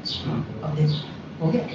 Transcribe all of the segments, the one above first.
हो गया?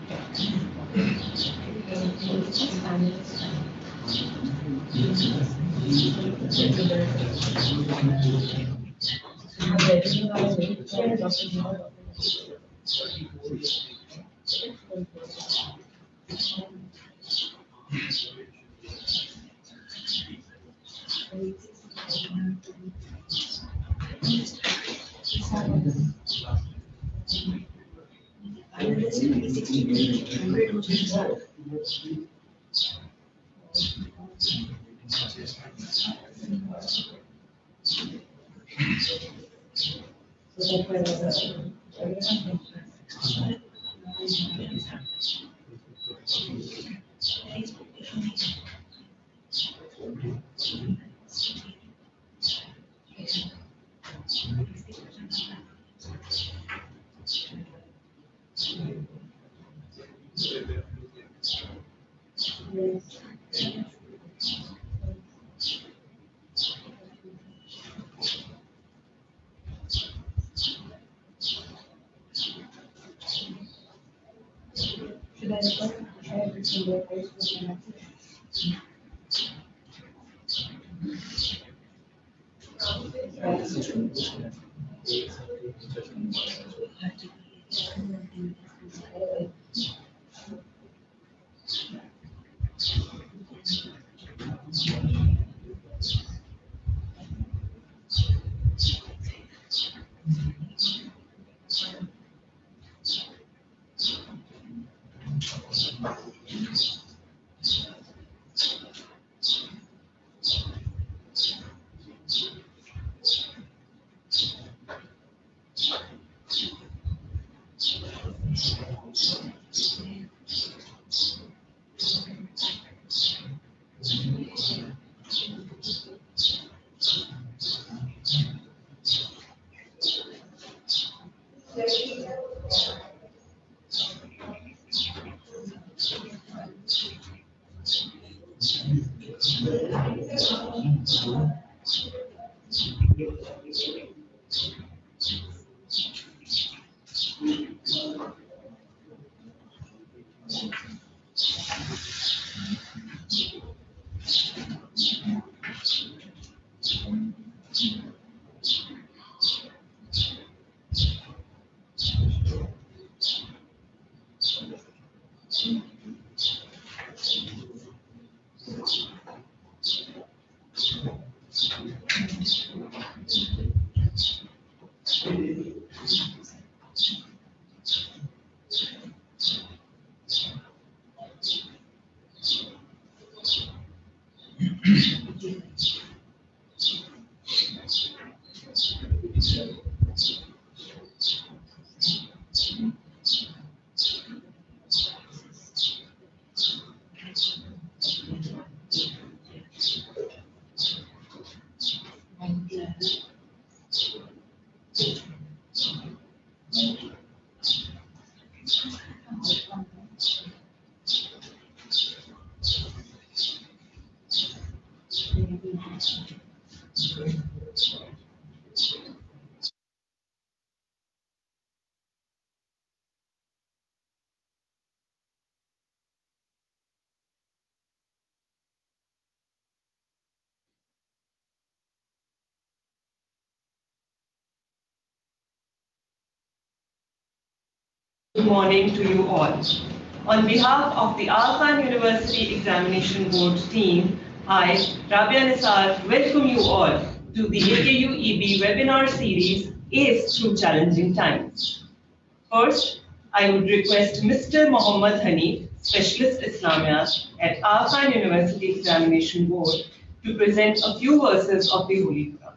Good morning to you all. On behalf of the Al Khan University Examination Board team, I, Rabia Nisar, welcome you all to the AKU EB webinar series, ACE Through Challenging Times. First, I would request Mr. Mohammad Hanif, Specialist Islamiyat at Al Khan University Examination Board, to present a few verses of the Holy Quran.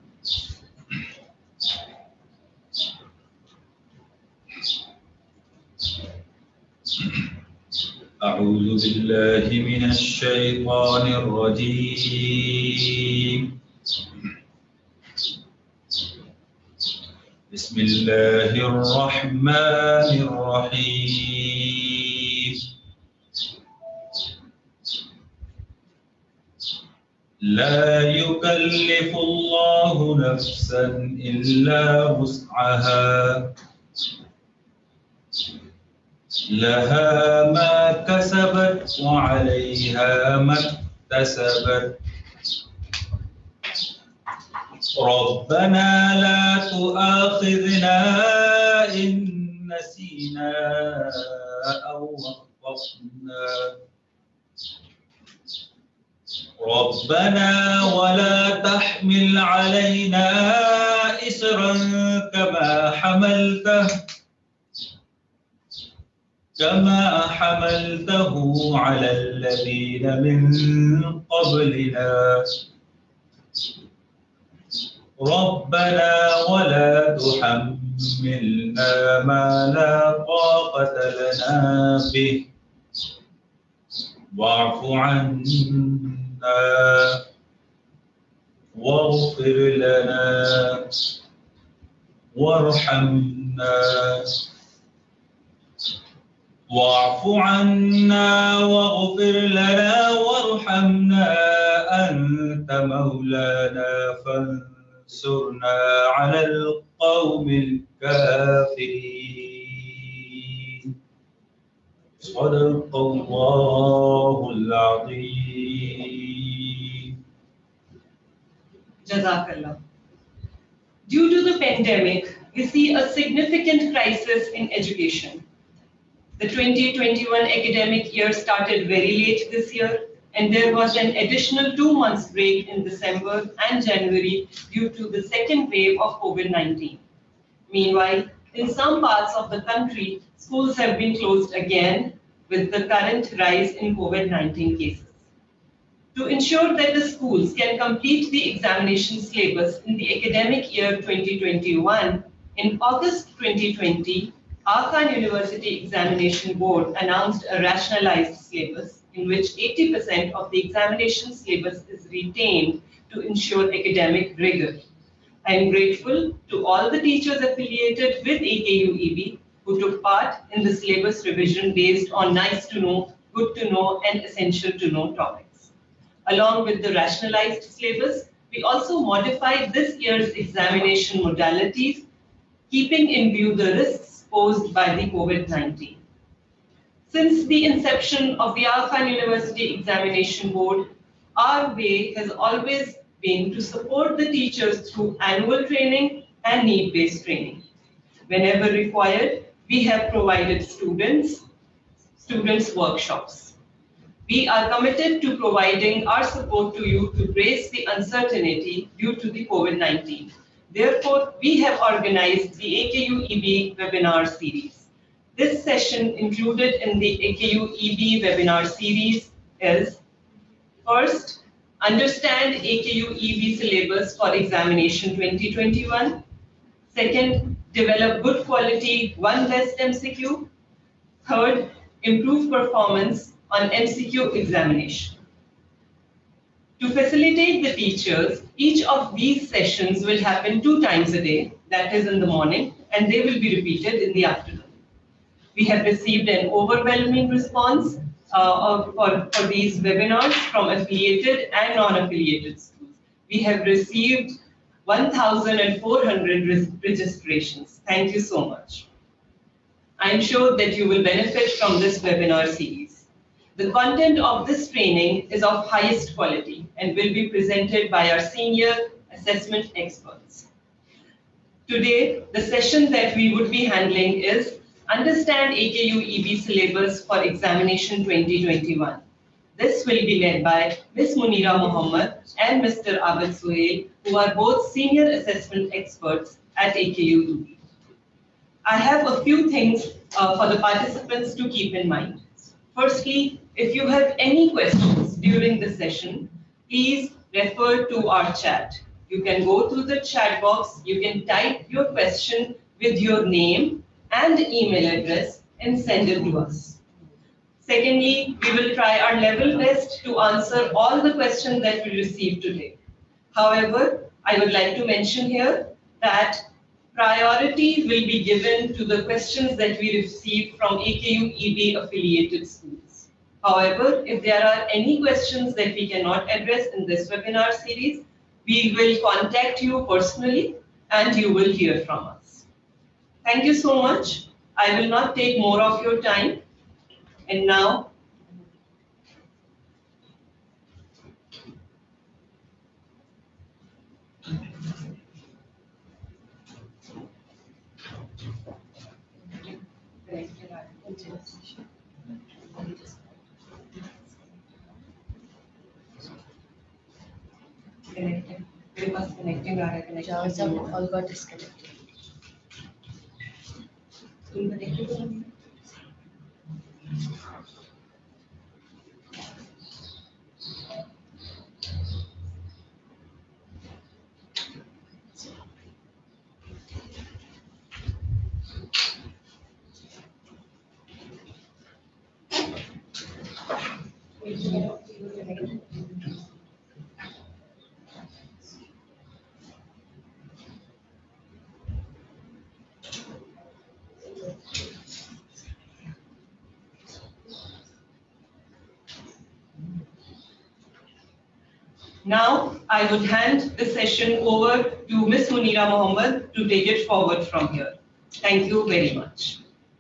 أعوذ بالله من الشيطان الرجيم بسم الله الرحمن الرحيم لا يكلف الله نفسا إلا وسعها لها ما كسبت وعليها ما اكتسبت ربنا لا تؤاخذنا إن نسينا أو أخطأنا ربنا ولا تحمل علينا إصرا كما حملته على الذين من قبلنا ربنا ولا تحملنا ما لا طاقة لنا به واعف عنا واغفر لنا وارحمنا واعف عنا واغفر لنا وارحمنا أنت مولانا فانصرنا على القوم الكافرين صدق الله العظيم. Jazakallah. Due to the pandemic, we see a significant crisis in education. The 2021 academic year started very late this year, and there was an additional 2 months break in December and January due to the second wave of COVID-19. Meanwhile, in some parts of the country, schools have been closed again with the current rise in COVID-19 cases. To ensure that the schools can complete the examination syllabus in the academic year 2021, in August 2020, Aga University Examination Board announced a rationalized syllabus in which 80% of the examination syllabus is retained to ensure academic rigor. I am grateful to all the teachers affiliated with AKU-EB who took part in the syllabus revision based on nice to know, good to know, and essential to know topics. Along with the rationalized syllabus, we also modified this year's examination modalities, keeping in view the risks posed by the COVID-19. Since the inception of the Aga Khan University Examination Board, our way has always been to support the teachers through annual training and need-based training. Whenever required, we have provided students workshops. We are committed to providing our support to you to brace the uncertainty due to the COVID-19. Therefore, we have organized the AKU-EB webinar series. This session included in the AKU-EB webinar series is: first, understand AKU-EB syllabus for examination 2021. Second, develop good quality one best MCQ. Third, improve performance on MCQ examination. To facilitate the teachers, each of these sessions will happen 2 times a day, that is in the morning, and they will be repeated in the afternoon. We have received an overwhelming response for these webinars from affiliated and non-affiliated schools. We have received 1,400 registrations. Thank you so much. I am sure that you will benefit from this webinar series. The content of this training is of highest quality and will be presented by our senior assessment experts. Today, the session that we would be handling is Understand AKU-EB Syllabus for Examination 2021. This will be led by Ms. Munira Muhammad and Mr. Abid Suhail, who are both senior assessment experts at AKU-EB. I have a few things for the participants to keep in mind. Firstly, if you have any questions during the session, please refer to our chat. You can go to the chat box, you can type your question with your name and email address and send it to us. Secondly, we will try our level best to answer all the questions that we received today. However, I would like to mention here that priority will be given to the questions that we receive from AKU-EB affiliated schools. However, if there are any questions that we cannot address in this webinar series, we will contact you personally and you will hear from us. Thank you so much. I will not take more of your time. And now, connecting all got disconnected. Now, I would hand the session over to Ms. Munira Mohammed to take it forward from here. Thank you very much.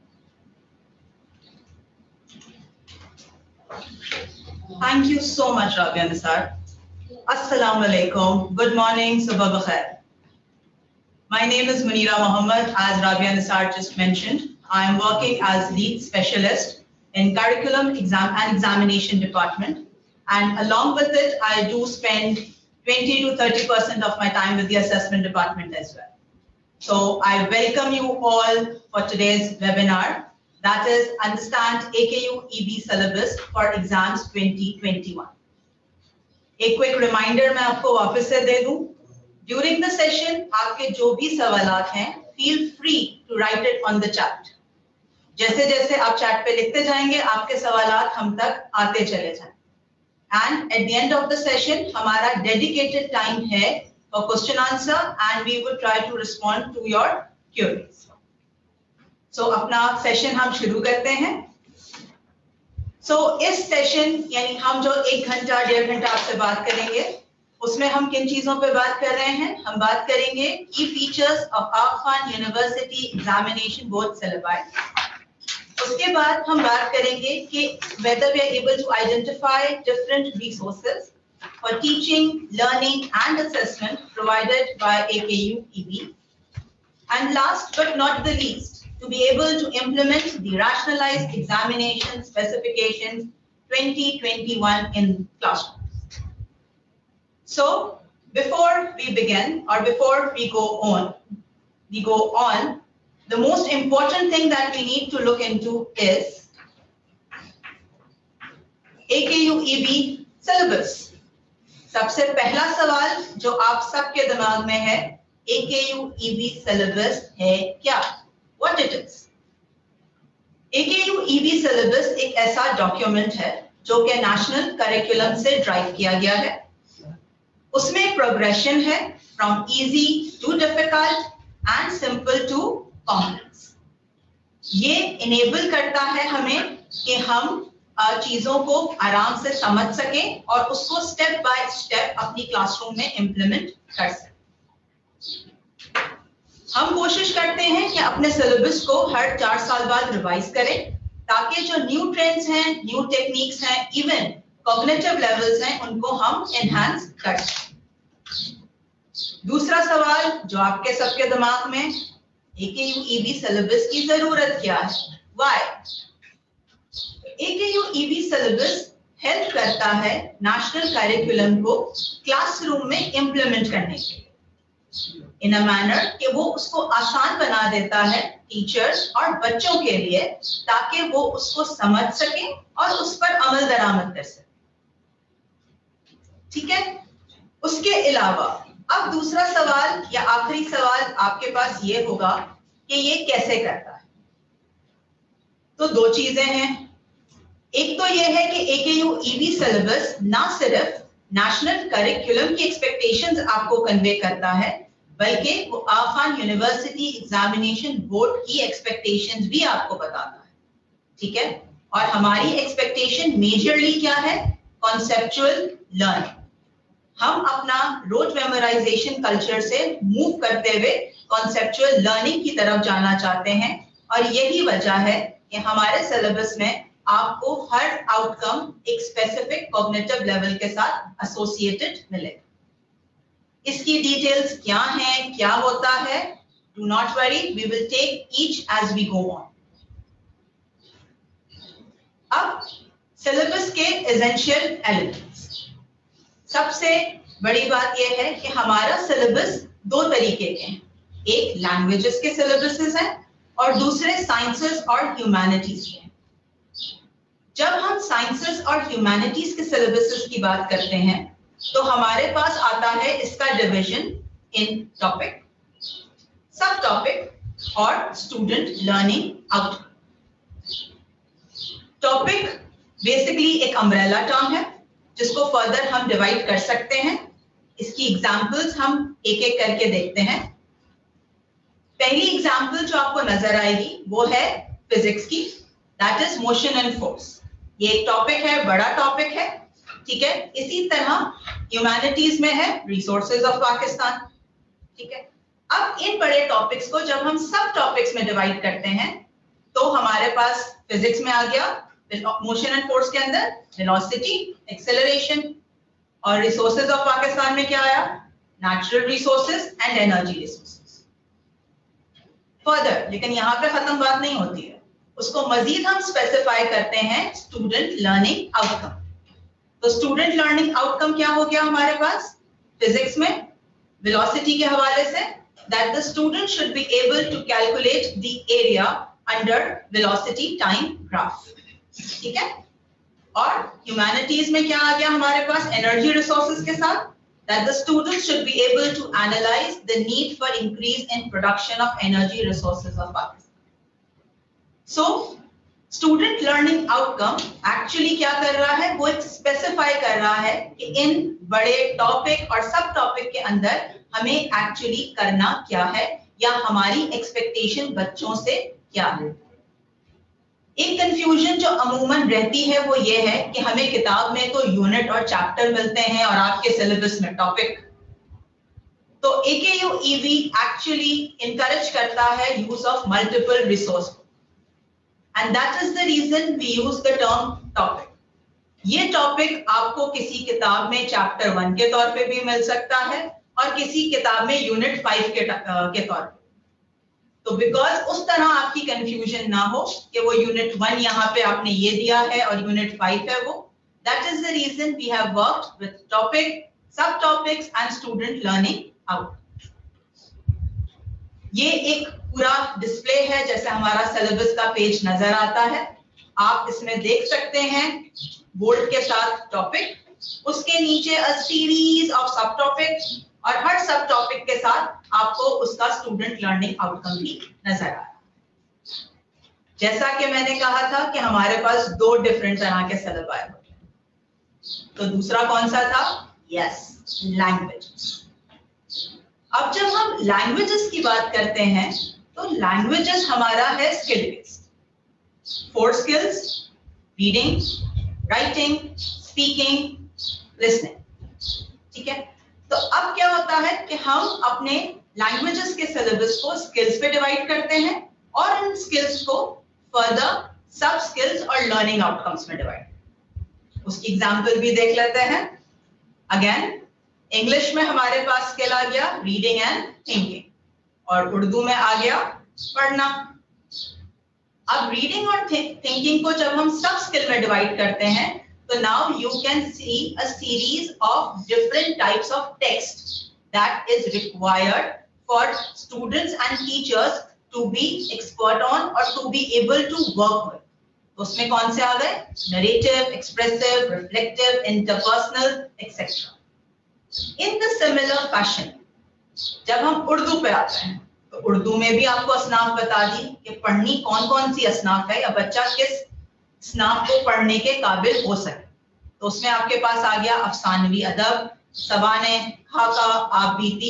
Thank you so much, Rabia Nisar. Assalamu alaikum. Good morning, subah bakhair. My name is Munira Mohammed, as Rabia Nisar just mentioned. I am working as lead specialist in curriculum and examination department. And along with it, I do spend 20 to 30% of my time with the assessment department as well. So I welcome you all for today's webinar. That is Understand AKU EB Syllabus for Exams 2021. A quick reminder मैं आपको वापस से दे दूं. During the session, आपके जो भी सवालात हैं, feel free to write it on the chat. जैसे जैसे आप chat पे लिखते जाएंगे, आपके सवालात हम तक आते चले जाएं. And at the end of the session, हमारा dedicated time है for question answer, and we will try to respond to your queries. So अपना session हम शुरू करते हैं. So इस session यानी हम जो 1 घंटा 1.5 घंटा आपसे बात करेंगे, उसमें हम किन चीजों पे बात कर रहे हैं? हम बात करेंगे key features of Aga Khan University Examination Board syllabi. उसके बाद हम बात करेंगे कि whether we are able to identify different resources for teaching, learning and assessment provided by AKU EB. And last but not the least, to be able to implement the rationalized examination specifications 2021 in classrooms. So before we begin, or before we go on, the most important thing that we need to look into is AKU EB syllabus. सबसे पहला सवाल जो आप सबके दिमाग में है, AKU EB syllabus है क्या? What it is? AKU EB syllabus एक ऐसा डॉक्यूमेंट है जो कि नेशनल करिकुलम से ड्राइव किया गया है. उसमें प्रोग्रेशन है from easy to difficult and simple to complex. ये इनेबल करता है हमें कि हम चीजों को आराम से समझ सकें और उसको स्टेप बाय स्टेप अपनी क्लासरूम में इम्प्लीमेंट कर सकें. हम कोशिश करते हैं कि अपने सिलेबस को हर 4 साल बाद रिवाइज करें ताकि जो न्यू ट्रेंड्स हैं, न्यू टेक्निक्स हैं, इवन कॉग्निटिव लेवल्स हैं, उनको हम एनहांस कर सकें. दूसरा सवाल जो आपके सबके दिमाग में, AKU EB सिलेबस की जरूरत क्या है? Why? AKU EB syllabus help करता है नेशनल करिकुलम को क्लासरूम में इम्प्लीमेंट करने के लिए इन अ मैनर कि वो उसको आसान बना देता है टीचर्स और बच्चों के लिए ताकि वो उसको समझ सकें और उस पर अमल दरामद कर सकें. ठीक है. उसके अलावा अब दूसरा सवाल या आखिरी सवाल आपके पास ये होगा कि ये कैसे करता है. तो 2 चीजें हैं. एक तो ये है कि AKU EB सिलेबस ना सिर्फ नेशनल करिकुलम की एक्सपेक्टेशंस आपको कन्वे करता है, बल्कि वो Aga Khan university examination board की एक्सपेक्टेशंस भी आपको बताता है. ठीक है. और हमारी एक्सपेक्टेशन मेजरली क्या है? Conceptual learning. हम अपना रोट मेमोराइजेशन कल्चर से मूव करते हुए कॉन्सेप्चुअल लर्निंग की तरफ जाना चाहते हैं और यही वजह है कि हमारे सिलेबस में आपको हर आउटकम एक स्पेसिफिक कॉग्निटिव लेवल के साथ एसोसिएटेड मिलेगा। इसकी डिटेल्स क्या हैं, क्या होता है, do not worry, we will take each as we go on. अब सिलेबस के एसेंशियल एलिमेंट्स। सबसे बड़ी बात यह है कि हमारा सिलेबस दो तरीके के हैं, एक लैंग्वेजेस के सिलेबसेस हैं और दूसरे साइंसेस और ह्यूमैनिटीज के हैं। जब हम साइंसेस और ह्यूमैनिटीज के सिलेबसेस की बात करते हैं तो हमारे पास आता है इसका division in topic, sub topic और student learning outcome. Topic basically एक अम्ब्रेला टर्म है जिसको फर्दर हम डिवाइड कर सकते हैं। इसकी एग्जांपल्स हम एक एक करके देखते हैं। पहली एग्जांपल जो आपको नजर आएगी वो है फिजिक्स की, that is motion and force. ये एक टॉपिक है, बड़ा टॉपिक है, ठीक है। इसी तरह ह्यूमैनिटीज में है रिसोर्सेज ऑफ पाकिस्तान, ठीक है। अब इन बड़े टॉपिक्स को जब हम सब टॉपिक्स में डिवाइड करते हैं तो हमारे पास फिजिक्स में आ गया मोशन एंड फोर्स के अंदर वेलोसिटी, एक्सेलरेशन, और रिसोर्सेज ऑफ पाकिस्तान में क्या आया, natural resources and energy resources. Further, लेकिन यहां पे खत्म बात नहीं होती है, उसको मजीद हम स्पेसिफाई करते हैं स्टूडेंट लर्निंग आउटकम। तो स्टूडेंट लर्निंग आउटकम क्या हो गया हमारे पास फिजिक्स में वेलोसिटी के हवाले से, that the student should be able to calculate the area under velocity time graph, ठीक है। और ह्यूमैनिटीज में क्या आ गया हमारे पास एनर्जी रिसोर्सेज के साथ, that the students should be able to analyze the need for increase in production of energy resources of Pakistan. So student learning outcome actually क्या कर रहा है, वो एक स्पेसिफाई कर रहा है कि इन बड़े टॉपिक और सब टॉपिक के अंदर हमें एक्चुअली करना क्या है या हमारी एक्सपेक्टेशन बच्चों से क्या है। एक कंफ्यूजन जो अमूमन रहती है वो ये है कि हमें किताब में तो यूनिट और चैप्टर मिलते हैं और आपके सिलेबस में टॉपिक। तो AKU EV एक्चुअली इनकरेज करता है use of multiple resource and that is the reason we use the term topic. ये टॉपिक आपको किसी किताब में चैप्टर 1 के तौर पे भी मिल सकता है और किसी किताब में यूनिट 5 के तौर पे। तो बिकॉज उस तरह आपकी कंफ्यूजन ना हो कि वो यूनिट 1 यहाँ पे आपने ये दिया है और यूनिट 5 है वो, that is the reason we have worked with topic, sub topics and student learning out. ये एक पूरा डिस्प्ले है जैसे हमारा सिलेबस का पेज नजर आता है। आप इसमें देख सकते हैं बोल्ड के साथ टॉपिक, उसके नीचे a series of sub topics और हर सब टॉपिक के साथ आपको उसका स्टूडेंट लर्निंग आउटकम भी नजर आ रहा है। जैसा कि मैंने कहा था कि हमारे पास दो डिफरेंट तरह के सिलेबस होते हैं। तो दूसरा कौन सा था? Yes, languages. अब जब हम लैंग्वेजेस की बात करते हैं तो लैंग्वेजेस हमारा है skill based, 4 skills, reading, writing, speaking, listening, ठीक है। तो अब क्या होता है कि हम अपने लैंग्वेजेस के सिलेबस को स्किल्स पे डिवाइड करते हैं और इन स्किल्स को फर्दर सब स्किल्स और लर्निंग आउटकम्स में डिवाइड। उसकी एग्जांपल भी देख लेते हैं। अगेन इंग्लिश में हमारे पास स्किल आ गया रीडिंग एंड थिंकिंग और उर्दू में आ गया पढ़ना। अब रीडिंग और थिंकिंग को जब हम सब स्किल में डिवाइड करते हैं so now you can see a series of different types of text that is required for students and teachers to be expert on or to be able to work with. तो उसमें कौन से आ गए? Narrative, expressive, reflective, interpersonal, etc. In the similar fashion, जब हम उर्दू पे आते हैं तो उर्दू में भी आपको असनाफ बता दी कि पढ़नी कौन कौन सी असनाफ है या बच्चा किस स्नाफ को पढ़ने के काबिल हो सके। तो उसमें आपके पास आ गया अफसानवी अदब, सवाने, खाका, आबीती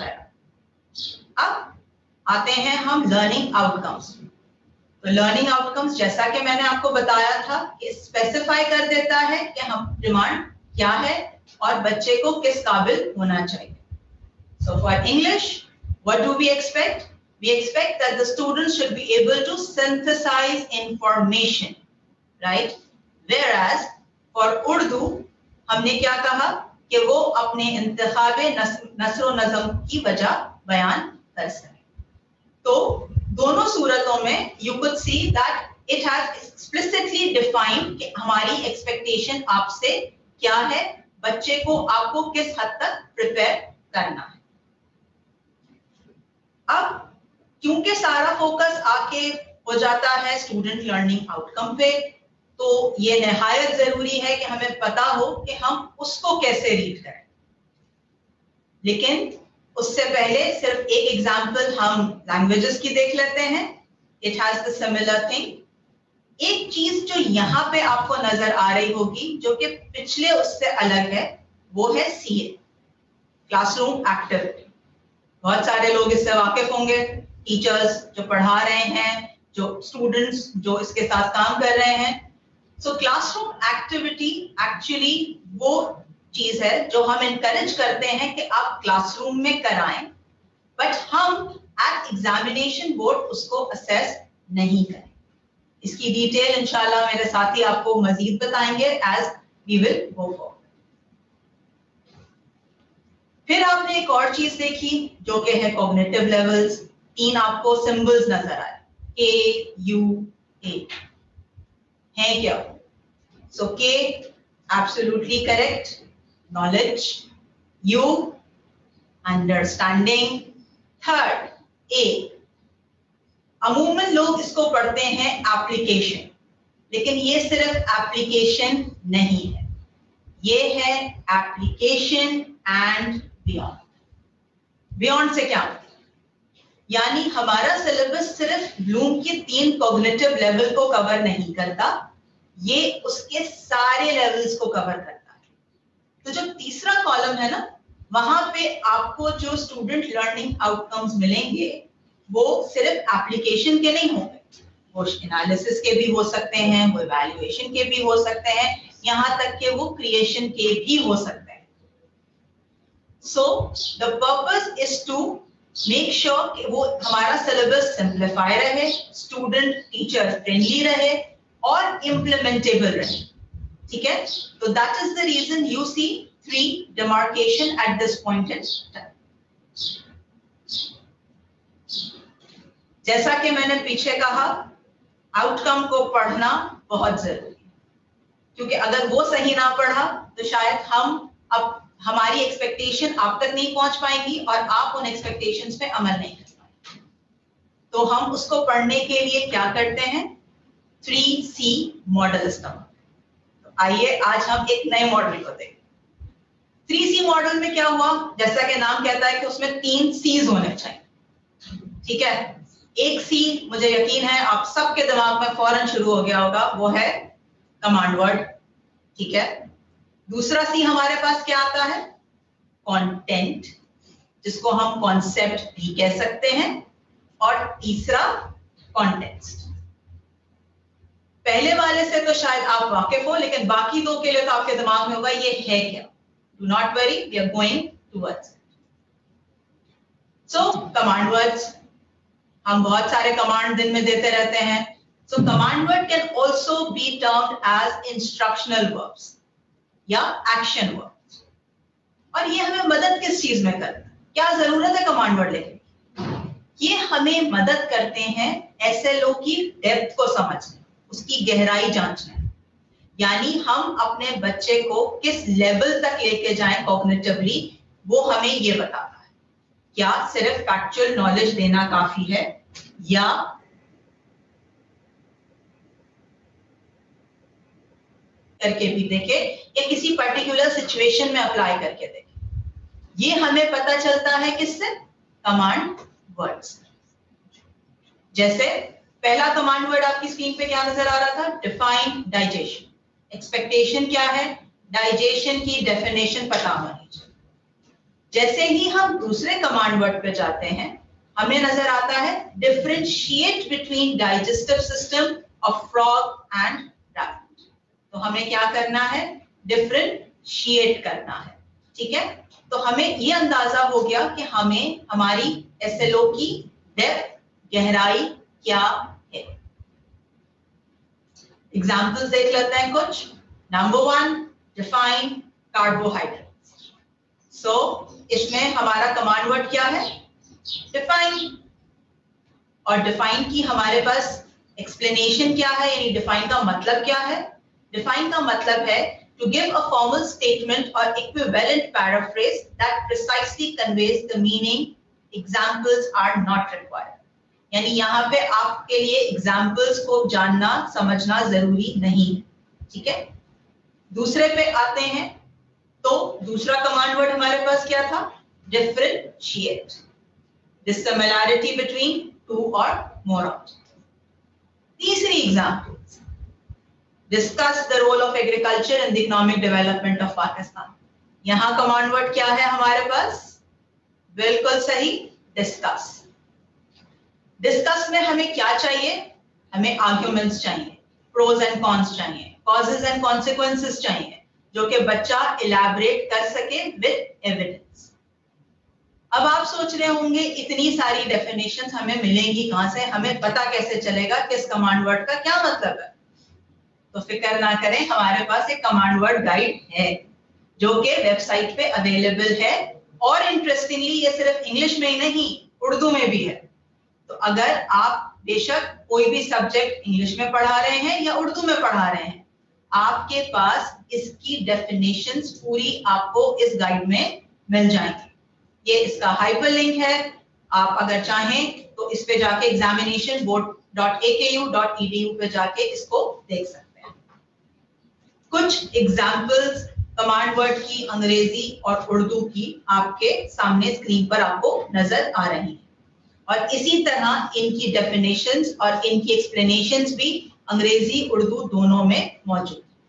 वगैरह। अब आते हैं हम लर्निंग आउटकम्स। तो लर्निंग आउटकम्स जैसा कि मैंने आपको बताया था कि स्पेसिफाई कर देता है कि हम डिमांड क्या है और बच्चे को किस काबिल होना चाहिए। So for English what do we expect? we expect that the students should be able to synthesize information, right? Whereas for Urdu हमने क्या कहा कि वो अपने इंतखाबे नस्र नज़म की वजह बयान कर सके। तो दोनों सूरतों में you could see that it has explicitly defined कि हमारी expectation आपसे क्या है, बच्चे को आपको किस हद तक प्रिपेयर करना है। अब क्योंकि सारा फोकस आके हो जाता है स्टूडेंट लर्निंग आउटकम पे, तो ये निहायत जरूरी है कि हमें पता हो कि हम उसको कैसे रीड करें। लेकिन उससे पहले सिर्फ एक एग्जांपल हम लैंग्वेजेस की देख लेते हैं। It has the similar thing. एक चीज जो यहाँ पे आपको नजर आ रही होगी जो कि पिछले उससे अलग है, वो है सीए, क्लासरूम एक्टिविटी। बहुत सारे लोग इससे वाकिफ होंगे, टीचर्स जो पढ़ा रहे हैं, जो स्टूडेंट्स जो इसके साथ काम कर रहे हैं। सो क्लासरूम एक्टिविटी एक्चुअली वो चीज है जो हम इनकरेज करते हैं कि आप क्लासरूम में कराएं, बट हम एट एग्जामिनेशन बोर्ड उसको असेस नहीं करें। इसकी डिटेल इंशाल्लाह मेरे साथी आपको मजीद बताएंगे as we will go forward. फिर आपने एक और चीज देखी जो कि है कॉग्निटिव लेवल्स। 3 आपको सिंबल्स नजर आए, KUA है क्या? So K absolutely correct, knowledge, U understanding, third A अमूमन लोग इसको पढ़ते हैं एप्लीकेशन, लेकिन ये सिर्फ एप्लीकेशन नहीं है, ये है एप्लीकेशन एंड बियॉन्ड। बियॉन्ड से क्या मतलब? यानी हमारा सिलेबस सिर्फ ब्लूम के 3 कॉग्निटिव लेवल को कवर नहीं करता, ये उसके सारे लेवल्स को कवर करता है। तो जो तीसरा कॉलम है ना, वहां पे आपको जो स्टूडेंट लर्निंग आउटकम्स मिलेंगे वो सिर्फ एप्लीकेशन के नहीं होंगे, वो एनालिसिस के भी हो सकते हैं, वो इवैल्यूएशन के भी हो सकते हैं, यहाँ तक कि वो क्रिएशन के भी हो सकते हैं। So the purpose is to make sure कि वो हमारा सिलेबस सिंप्लीफाई रहे, स्टूडेंट टीचर फ्रेंडली रहे और इम्प्लीमेंटेबल रहे। ठीक है, तो that is the reason you see 3 demarcation at this point in time. जैसा कि मैंने पीछे कहा, आउटकम को पढ़ना बहुत जरूरी है, क्योंकि अगर वो सही ना पढ़ा तो शायद हम अब हमारी एक्सपेक्टेशन आप तक नहीं पहुंच पाएंगी और आप उन एक्सपेक्टेशंस पे अमल नहीं कर पाएंगे। तो हम उसको पढ़ने के लिए क्या करते हैं? 3C मॉडल इस्तेमाल। तो आइए आज हम एक नए मॉडल को देखें। 3C मॉडल में क्या हुआ? जैसा कि नाम कहता है कि उसमें 3 C's होने चाहिए। ठीक है, एक C मुझे यकीन है आप सबके दिमाग में फौरन शुरू हो गया होगा, वो है कमांड वर्ड। ठीक है, दूसरा C हमारे पास क्या आता है? कंटेंट, जिसको हम कॉन्सेप्ट भी कह सकते हैं, और तीसरा कॉन्टेक्स्ट। पहले वाले से तो शायद आप वाकिफ हो, लेकिन बाकी 2 के लिए तो आपके दिमाग में होगा ये है क्या। Do not worry, we are going towards it. So command words, हम बहुत सारे कमांड दिन में देते रहते हैं। So command word can also be termed as instructional verbs या एक्शन वर्ब्स। और ये हमें मदद किस चीज में करता है? क्या जरूरत है कमांड वर्ड लिखने की? ये हमें मदद करते हैं एसएलओ की डेप्थ को समझने, उसकी गहराई जांचने। यानी हम अपने बच्चे को किस लेवल तक लेके जाएं कॉग्निटिवली, वो हमें ये बताता है। क्या सिर्फ फैक्चुअल नॉलेज देना काफी है, या करके भी देखे, या किसी पर्टिकुलर सिचुएशन में अप्लाई करके देखे। ये हमें पता चलता है किससे? Command words. जैसे पहला कमांड वर्ड आपकी स्क्रीन पे क्या नजर आ रहा था? Define digestion. एक्सपेक्टेशन क्या है? डाइजेशन की डेफिनेशन पता होनी चाहिए। जैसे ही हम दूसरे कमांड वर्ड पे जाते हैं, हमें नजर आता है differentiate between digestive system of frog and rabbit. तो हमें क्या करना है? डिफरेंशिएट करना है। ठीक है, तो हमें ये अंदाजा हो गया कि हमें हमारी एसएलओ की डेप्थ, गहराई क्या है। एग्जाम्पल्स देख लेते हैं कुछ। Number 1, define carbohydrates. सो इसमें हमारा कमांड वर्ड क्या है? डिफाइन। और डिफाइन की हमारे पास एक्सप्लेनेशन क्या है, यानी डिफाइन का मतलब क्या है? डिफाइन का मतलब है to give a formal statement or equivalent paraphrase that precisely conveys the meaning. Examples are not required. यानी यहाँ पे आपके लिए एग्जाम्पल्स को जानना समझना जरूरी नहीं, ठीक है। दूसरे पे आते हैं, तो दूसरा कमांड वर्ड हमारे पास क्या था? डिफरेंशिएट, डिसिमिलैरिटी बिटवीन टू और मोर ऑब्जेक्ट्स। तीसरी example, discuss the role of agriculture in the economic development of Pakistan. यहाँ कमांड वर्ड क्या है हमारे पास? बिल्कुल सही, डिस्कस। डिस्कस में हमें क्या चाहिए? हमें आर्ग्यूमेंट्स चाहिए, प्रोज एंड कॉन्स चाहिए, कॉजेस एंड कॉन्सिक्वेंसेस चाहिए, जो कि बच्चा इलैबोरेट कर सके विद एविडेंस। अब आप सोच रहे होंगे इतनी सारी डेफिनेशंस हमें मिलेंगी कहां से, हमें पता कैसे चलेगा किस कमांड वर्ड का क्या मतलब है? तो फिक्र ना करें, हमारे पास एक कमांड वर्ड गाइड है जो कि वेबसाइट पे अवेलेबल है, और इंटरेस्टिंगली ये सिर्फ इंग्लिश में ही नहीं, उर्दू में भी है। तो अगर आप बेशक कोई भी सब्जेक्ट इंग्लिश में पढ़ा रहे हैं या उर्दू में पढ़ा रहे हैं, आपके पास इसकी डेफिनेशंस पूरी आपको इस गाइड में मिल जाएंगी। ये इसका हाइपरलिंक है, आप अगर चाहें तो इस पे जाके examinationboard.aku.edu पे जाके इसको देख सकते हैं। कुछ एग्जाम्पल्स कमांड वर्ड की अंग्रेजी और उर्दू की आपके सामने स्क्रीन पर आपको नजर आ रही है, और इसी तरह इनकी डेफिनेशंस और इनकी एक्सप्लेनेशंस भी अंग्रेजी उर्दू दोनों में मौजूद है।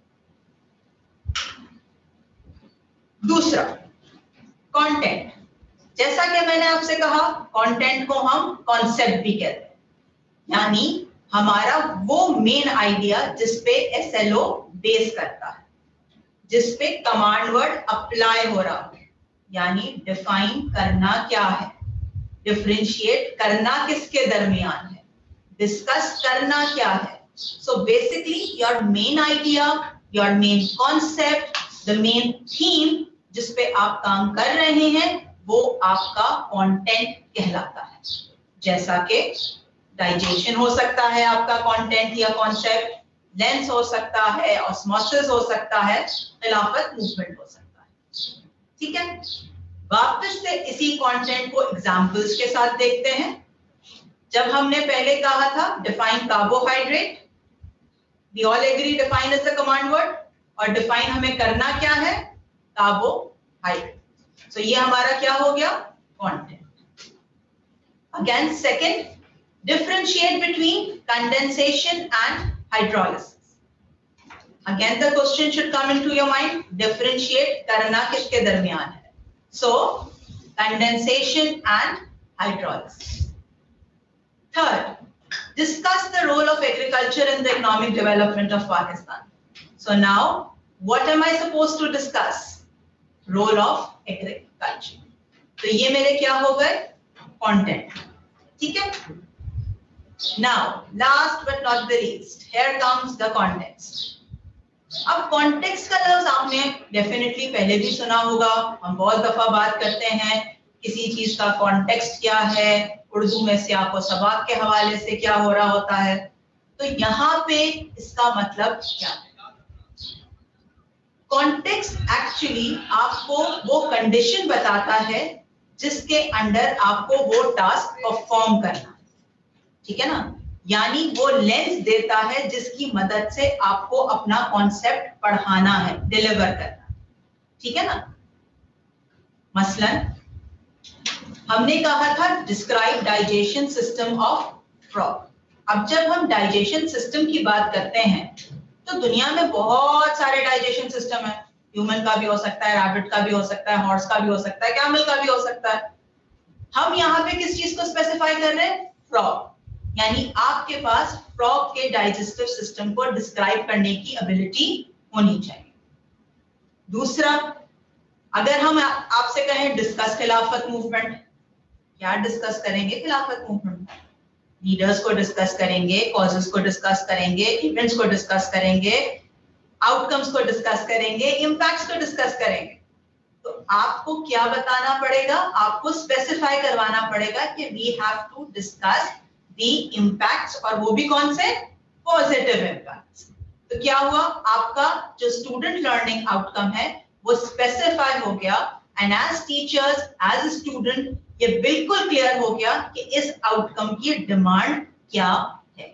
दूसरा, कंटेंट। जैसा कि मैंने आपसे कहा, कंटेंट को हम कॉन्सेप्ट भी कहते हैं, यानी हमारा वो मेन आइडिया जिसपे एसएलओ बेस करता है, जिसपे कमांड वर्ड अप्लाई हो रहा है। यानी डिफाइन करना क्या है, डिफरेंशिएट करना किसके दरमियान है, डिस्कस करना क्या है। So basically your main idea, your main concept, the main theme जिसपे आप काम कर रहे हैं, वो आपका कंटेंट कहलाता है। जैसा कि डाइजेशन हो सकता है आपका कंटेंट या कॉन्सेप्ट, लेंस हो सकता है, ऑस्मोसिस हो सकता है, खिलाफत मूवमेंट हो सकता है, ठीक है। वापस से इसी कंटेंट को एग्जांपल्स के साथ देखते हैं। जब हमने पहले कहा था define carbohydrate, we all agree define is the command word, और डिफाइन हमें करना क्या है? कार्बोहाइड्रेट। सो ये हमारा क्या हो गया? Content. Again second, differentiate between condensation and hydrolysis. Again the question should come into your mind, differentiate करना किसके दरमियान है? So condensation and hydrolysis. Third, discuss the role of agriculture in the economic development of Pakistan. So now what am I supposed to discuss? Role of agriculture. तो ये मेरे क्या हो गए? Content. ठीक है? Now, last but not the least, here comes the context. अब context का लफ्ज आपने डेफिनेटली पहले भी सुना होगा, हम बहुत दफा बात करते हैं किसी चीज का context क्या है, उर्दू में सियाक व सबाक के हवाले से क्या हो रहा होता है। तो यहाँ पे इसका मतलब क्या है? Context actually आपको वो कंडीशन बताता है जिसके अंडर आपको वो टास्क परफॉर्म करना, ठीक है ना। यानी वो लेंस देता है जिसकी मदद से आपको अपना कॉन्सेप्ट पढ़ाना है, डिलीवर करना, ठीक है ना। मसलन हमने कहा था describe digestion system of frog. अब जब हम डाइजेशन सिस्टम की बात करते हैं तो दुनिया में बहुत सारे डाइजेशन सिस्टम है। ह्यूमन का भी हो सकता है, रैबिट का भी हो सकता है, हॉर्स का भी हो सकता है, कैमल का भी हो सकता है। हम यहाँ पे किस चीज को स्पेसिफाई कर रहे हैं? फ्रॉग। यानी आपके पास फ्रॉग के डाइजेस्टिव सिस्टम को डिस्क्राइब करने की एबिलिटी होनी चाहिए। दूसरा, अगर हम आपसे कहें डिस्कस खिलाफत मूवमेंट, क्या डिस्कस करेंगे खिलाफत मूवमेंट? लीडर्स को डिस्कस करेंगे, कॉजेस को डिस्कस करेंगे, इवेंट्स को डिस्कस करेंगे, आउटकम्स को डिस्कस करेंगे, इम्पैक्ट्स को डिस्कस करेंगे। तो आपको क्या बताना पड़ेगा? आपको स्पेसिफाई करवाना पड़ेगा कि we have to discuss the impacts, और वो भी कौन से? Positive impacts. तो क्या हुआ? आपका जो स्टूडेंट लर्निंग आउटकम है वो स्पेसिफाई हो गया, and as teachers, as student, ये बिल्कुल क्लियर हो गया कि इस आउटकम की डिमांड क्या है।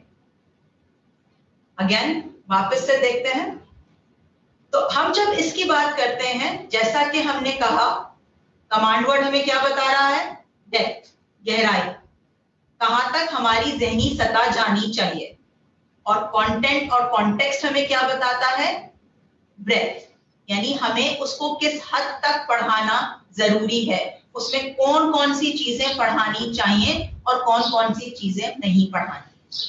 अगेन वापस से देखते हैं। तो हम जब इसकी बात करते हैं, जैसा कि हमने कहा, कमांड वर्ड हमें क्या बता रहा है? डेप्थ, गहराई, कहां तक हमारी जहनी सतह जानी चाहिए। और कंटेंट और कॉन्टेक्स्ट हमें क्या बताता है? ब्रेथ, यानी हमें उसको किस हद तक पढ़ाना जरूरी है, उसमें कौन कौन सी चीजें पढ़ानी चाहिए और कौन कौन सी चीजें नहीं पढ़ानी।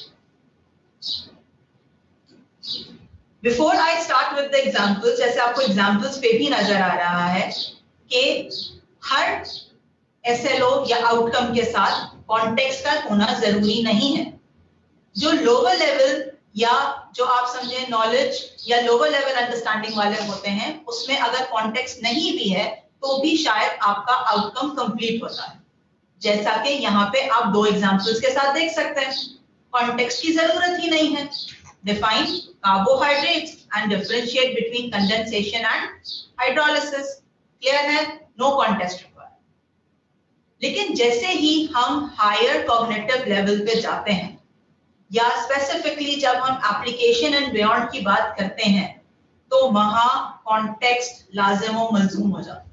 Before I start with the examples, जैसे आपको एग्जाम्पल्स पे भी नजर आ रहा है कि हर एसएलओ या आउटकम के साथ कॉन्टेक्स्ट का होना जरूरी नहीं है। जो लोअर लेवल या जो आप समझे नॉलेज या लोअर लेवल अंडरस्टैंडिंग वाले होते हैं, उसमें अगर कॉन्टेक्स्ट नहीं भी है तो भी शायद आपका आउटकम कंप्लीट होता है। जैसा कि यहाँ पे आप दो एग्जांपल्स के साथ देख सकते हैं, कॉन्टेक्स्ट की जरूरत ही नहीं है। Define carbohydrates and differentiate between condensation and hydrolysis, clear है, नो कॉन्टेक्स्ट रिक्वायर्ड। लेकिन जैसे ही हम हायर कॉग्निटिव लेवल पे जाते हैं, या स्पेसिफिकली जब हम एप्लीकेशन एंड बियॉन्ड की बात करते हैं, तो वहां कॉन्टेक्स्ट लाजिम व मलजूम हो जाता है।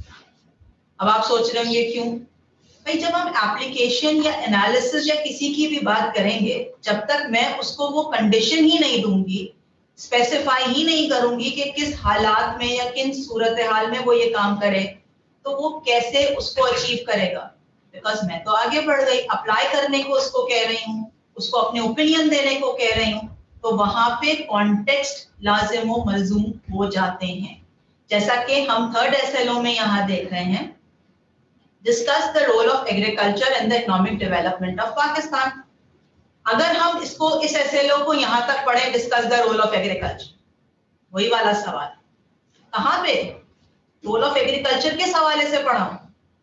अब आप सोच रहे होंगे क्यों? भाई जब हम एप्लीकेशन या एनालिसिस या किसी की भी बात करेंगे, जब तक मैं उसको वो कंडीशन ही नहीं दूंगी, स्पेसिफाई ही नहीं करूंगी कि किस हालात में या किन सूरत हाल में वो ये काम करे, तो वो कैसे उसको अचीव करेगा? बिकॉज मैं तो आगे बढ़ गई, अप्लाई करने को उसको कह रही हूँ, उसको अपने ओपिनियन देने को कह रही हूँ, तो वहां पे कॉन्टेक्स्ट लाजिम व मलजूम हो जाते हैं। जैसा कि हम थर्ड एसएलओ में यहाँ देख रहे हैं, discuss the role of agriculture in the economic development of Pakistan. अगर हम इसको, इस एसएलओ को यहाँ तक पढ़े, discuss the role of agriculture, वही वाला सवाल, कहाँ पे रोल ऑफ एग्रीकल्चर किस हवाले से पढ़ाऊं?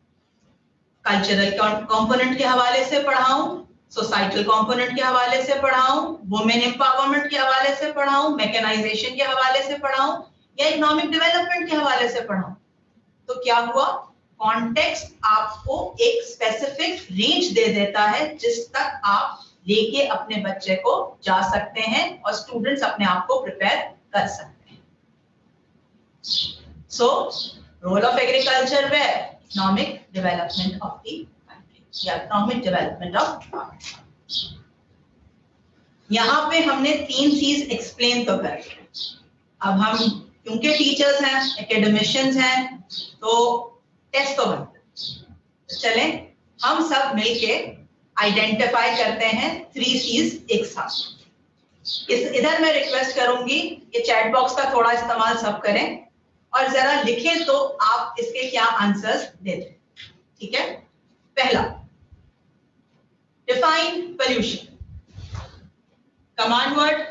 कल्चरल कंपोनेंट के हवाले से पढ़ाऊं, सोसाइटल कंपोनेंट के हवाले से पढ़ाऊं, वुमेन एम्पावरमेंट के हवाले से पढ़ाऊं, मैकेनाइजेशन के हवाले से पढ़ाऊं, या इकोनॉमिक डेवलपमेंट के हवाले से पढ़ाऊं? तो क्या हुआ? कॉन्टेक्स्ट आपको एक स्पेसिफिक रेंज दे देता है जिस तक आप लेके अपने बच्चे को जा सकते हैं और स्टूडेंट्स अपने आप को प्रिपेयर कर सकते हैं। So role of agriculture way economic development of the country या इकोनॉमिक डेवलपमेंट ऑफ पाकिस्तान। यहाँ पे हमने तीन चीज एक्सप्लेन तो कर ली। अब हम क्योंकि टीचर्स हैं, एकेडमिशियंस हैं, तो टेस्ट तो बनते हैं। चले हम सब मिलके आइडेंटिफाई करते हैं 3 C's एक साथ। इधर मैं रिक्वेस्ट करूंगी कि चैट बॉक्स का थोड़ा इस्तेमाल सब करें और जरा लिखें तो आप इसके क्या आंसर्स देते, ठीक है? पहला, define pollution. Command word,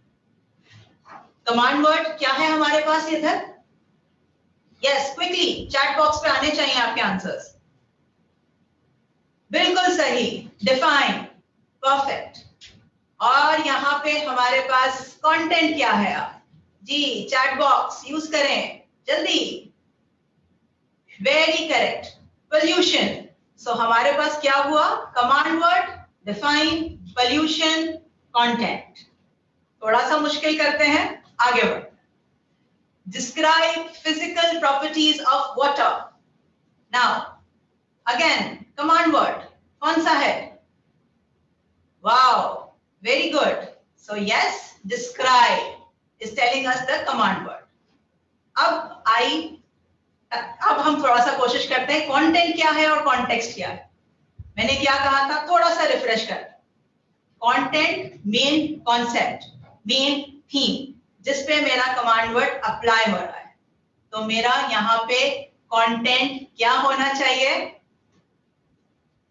command word क्या है हमारे पास इधर? यस, क्विकली चैट बॉक्स पे आने चाहिए आपके आंसर्स। बिल्कुल सही, डिफाइन, परफेक्ट। और यहाँ पे हमारे पास कंटेंट क्या है? आप जी चैट बॉक्स यूज करें जल्दी। Very correct, pollution. सो हमारे पास क्या हुआ? Command word, define, pollution, content. थोड़ा सा मुश्किल करते हैं, आगे बढ़। Describe physical properties of water. Now, again, command word. कौन सा है? Wow, very good. So yes, describe is telling us the command word. अब हम थोड़ा सा कोशिश करते हैं, कंटेंट क्या है और कॉन्टेक्स्ट क्या है। मैंने क्या कहा था, थोड़ा सा रिफ्रेश कर। Content main concept, main theme, जिस पे मेरा कमांड वर्ड अप्लाई हो रहा है। तो मेरा यहाँ पे कंटेंट क्या होना चाहिए?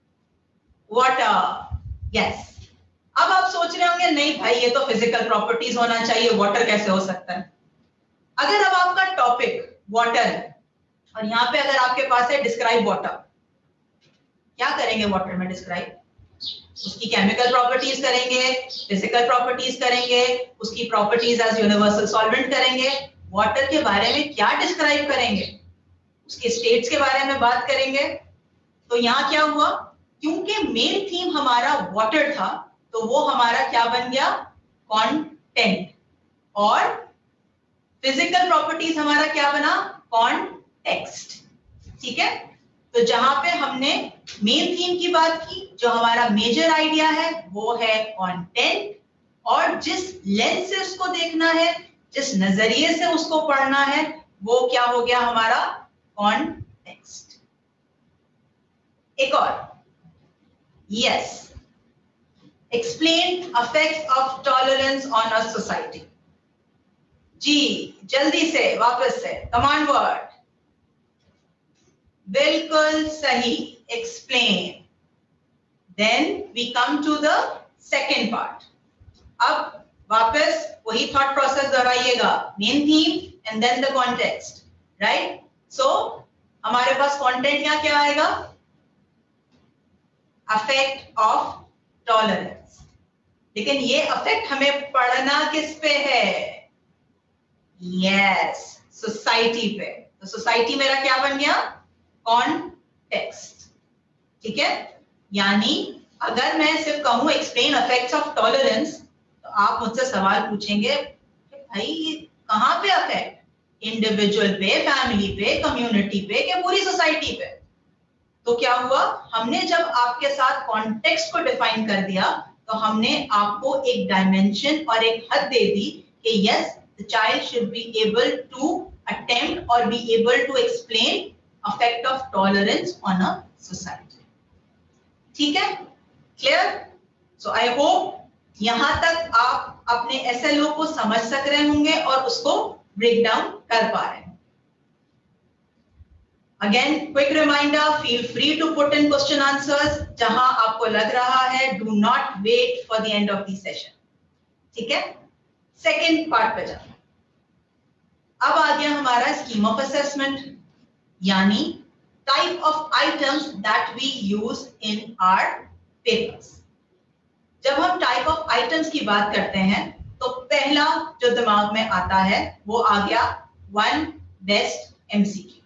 Water, yes. अब आप सोच रहे होंगे नहीं भाई ये तो फिजिकल प्रॉपर्टीज होना चाहिए, वाटर कैसे हो सकता है? अगर अब आपका टॉपिक वाटर है और यहाँ पे अगर आपके पास है डिस्क्राइब वाटर, क्या करेंगे वाटर में डिस्क्राइब? उसकी केमिकल प्रॉपर्टीज करेंगे, फिजिकल प्रॉपर्टीज करेंगे, उसकी प्रॉपर्टीज एज यूनिवर्सल सॉल्वेंट करेंगे। वाटर के बारे में क्या डिस्क्राइब करेंगे? उसके स्टेट्स के बारे में बात करेंगे। तो यहाँ क्या हुआ, क्योंकि मेन थीम हमारा वाटर था तो वो हमारा क्या बन गया? कंटेंट। और फिजिकल प्रॉपर्टीज हमारा क्या बना? कॉन्टेक्स्ट। ठीक है, तो जहां पे हमने मेन थीम की बात की, जो हमारा मेजर आइडिया है वो है कंटेंट, और जिस लेंस से उसको देखना है, जिस नजरिए से उसको पढ़ना है, वो क्या हो गया हमारा? कॉन्टेक्स्ट। एक और, yes, explain effects of tolerance on a society. जी जल्दी से वापस से कमांड वर्ड। बिल्कुल सही, explain. Then we come to the second part. अब वापस वही थॉट प्रोसेस दोहराइएगा, main theme and then the context, right? So हमारे पास कंटेंट यहाँ क्या आएगा? Affect of tolerance. लेकिन ये अफेक्ट हमें पढ़ना किस पे है? यस, सोसाइटी पे। तो सोसाइटी मेरा क्या बन गया? कॉन्टेक्स्ट। ठीक है, यानी अगर मैं सिर्फ कहूं एक्सप्लेन इफेक्ट्स ऑफ टॉलरेंस, तो आप मुझसे सवाल पूछेंगे भाई कहां पे अफेक्ट? इंडिविजुअल पे, फैमिली पे, कम्युनिटी पे, क्या पूरी सोसाइटी पे? तो क्या हुआ, हमने जब आपके साथ कॉन्टेक्स्ट को डिफाइन कर दिया तो हमने आपको एक डायमेंशन और एक हद दे दी कि yes, the child should be able to attempt और be able to explain effect of tolerance on a society. ठीक है, क्लियर? सो आई होप यहां तक आप अपने SLO को समझ सक रहे होंगे और उसको ब्रेक डाउन कर पा रहे हैं। Again quick reminder, feel free to put in question answers जहां आपको लग रहा है, do not wait for the end of the session. ठीक है, सेकेंड पार्ट पे जाओ। अब आ गया हमारा स्कीम ऑफ असेसमेंट, यानी type of items that we use in our papers. जब हम टाइप ऑफ आइटम्स की बात करते हैं तो पहला जो दिमाग में आता है वो आ गया one best MCQ.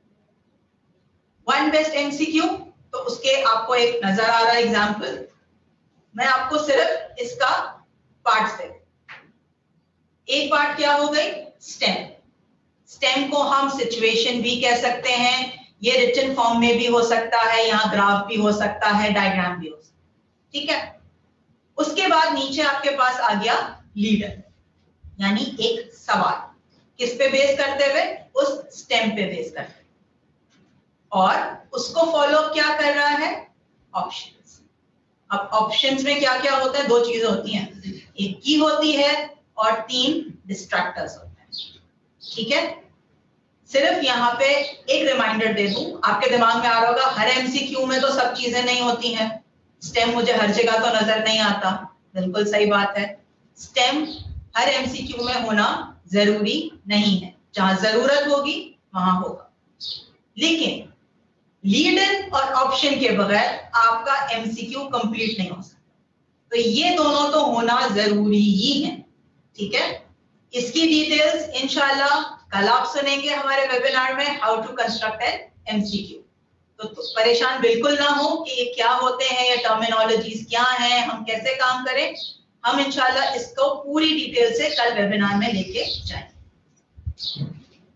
One best MCQ, तो उसके आपको एक नजर आ रहा है एग्जांपल। मैं आपको सिर्फ इसका पार्ट्स दे, एक पार्ट क्या हो गई? स्टेम। स्टेम को हम सिचुएशन भी कह सकते हैं, ये रिटन फॉर्म में भी हो सकता है, यहाँ ग्राफ भी हो सकता है, डायग्राम भी हो सकता है। ठीक है, उसके बाद नीचे आपके पास आ गया लीडर, यानी एक सवाल, किस पे बेस करते हुए? उस स्टेम पे बेस करते हुए, और उसको फॉलो क्या कर रहा है? ऑप्शंस। अब ऑप्शंस में क्या क्या होता है? दो चीजें होती हैं, एक की होती है और तीन डिस्ट्रैक्टर्स होते हैं। ठीक है, सिर्फ यहाँ पे एक रिमाइंडर दे दूं, आपके दिमाग में आ रहा होगा हर एमसीक्यू में तो सब चीजें नहीं होती हैं, स्टेम मुझे हर जगह तो नजर नहीं आता। बिल्कुल सही बात है, स्टेम हर एमसीक्यू में होना जरूरी नहीं है, जहां जरूरत होगी वहां होगा। लेकिन लीडर और ऑप्शन के बगैर आपका एमसीक्यू कंप्लीट नहीं हो सकता, तो ये दोनों तो होना जरूरी ही है। ठीक है, इसकी डिटेल्स इंशाल्लाह कल आप सुनेंगे हमारे वेबिनार में, how to construct an MCQ. तो परेशान बिल्कुल ना हो कि ये क्या होते हैं, ये टर्मिनोलॉजीज क्या हैं, हम कैसे काम करें, हम इंशाल्लाह इसको पूरी डिटेल से कल वेबिनार में लेके जाएंगे।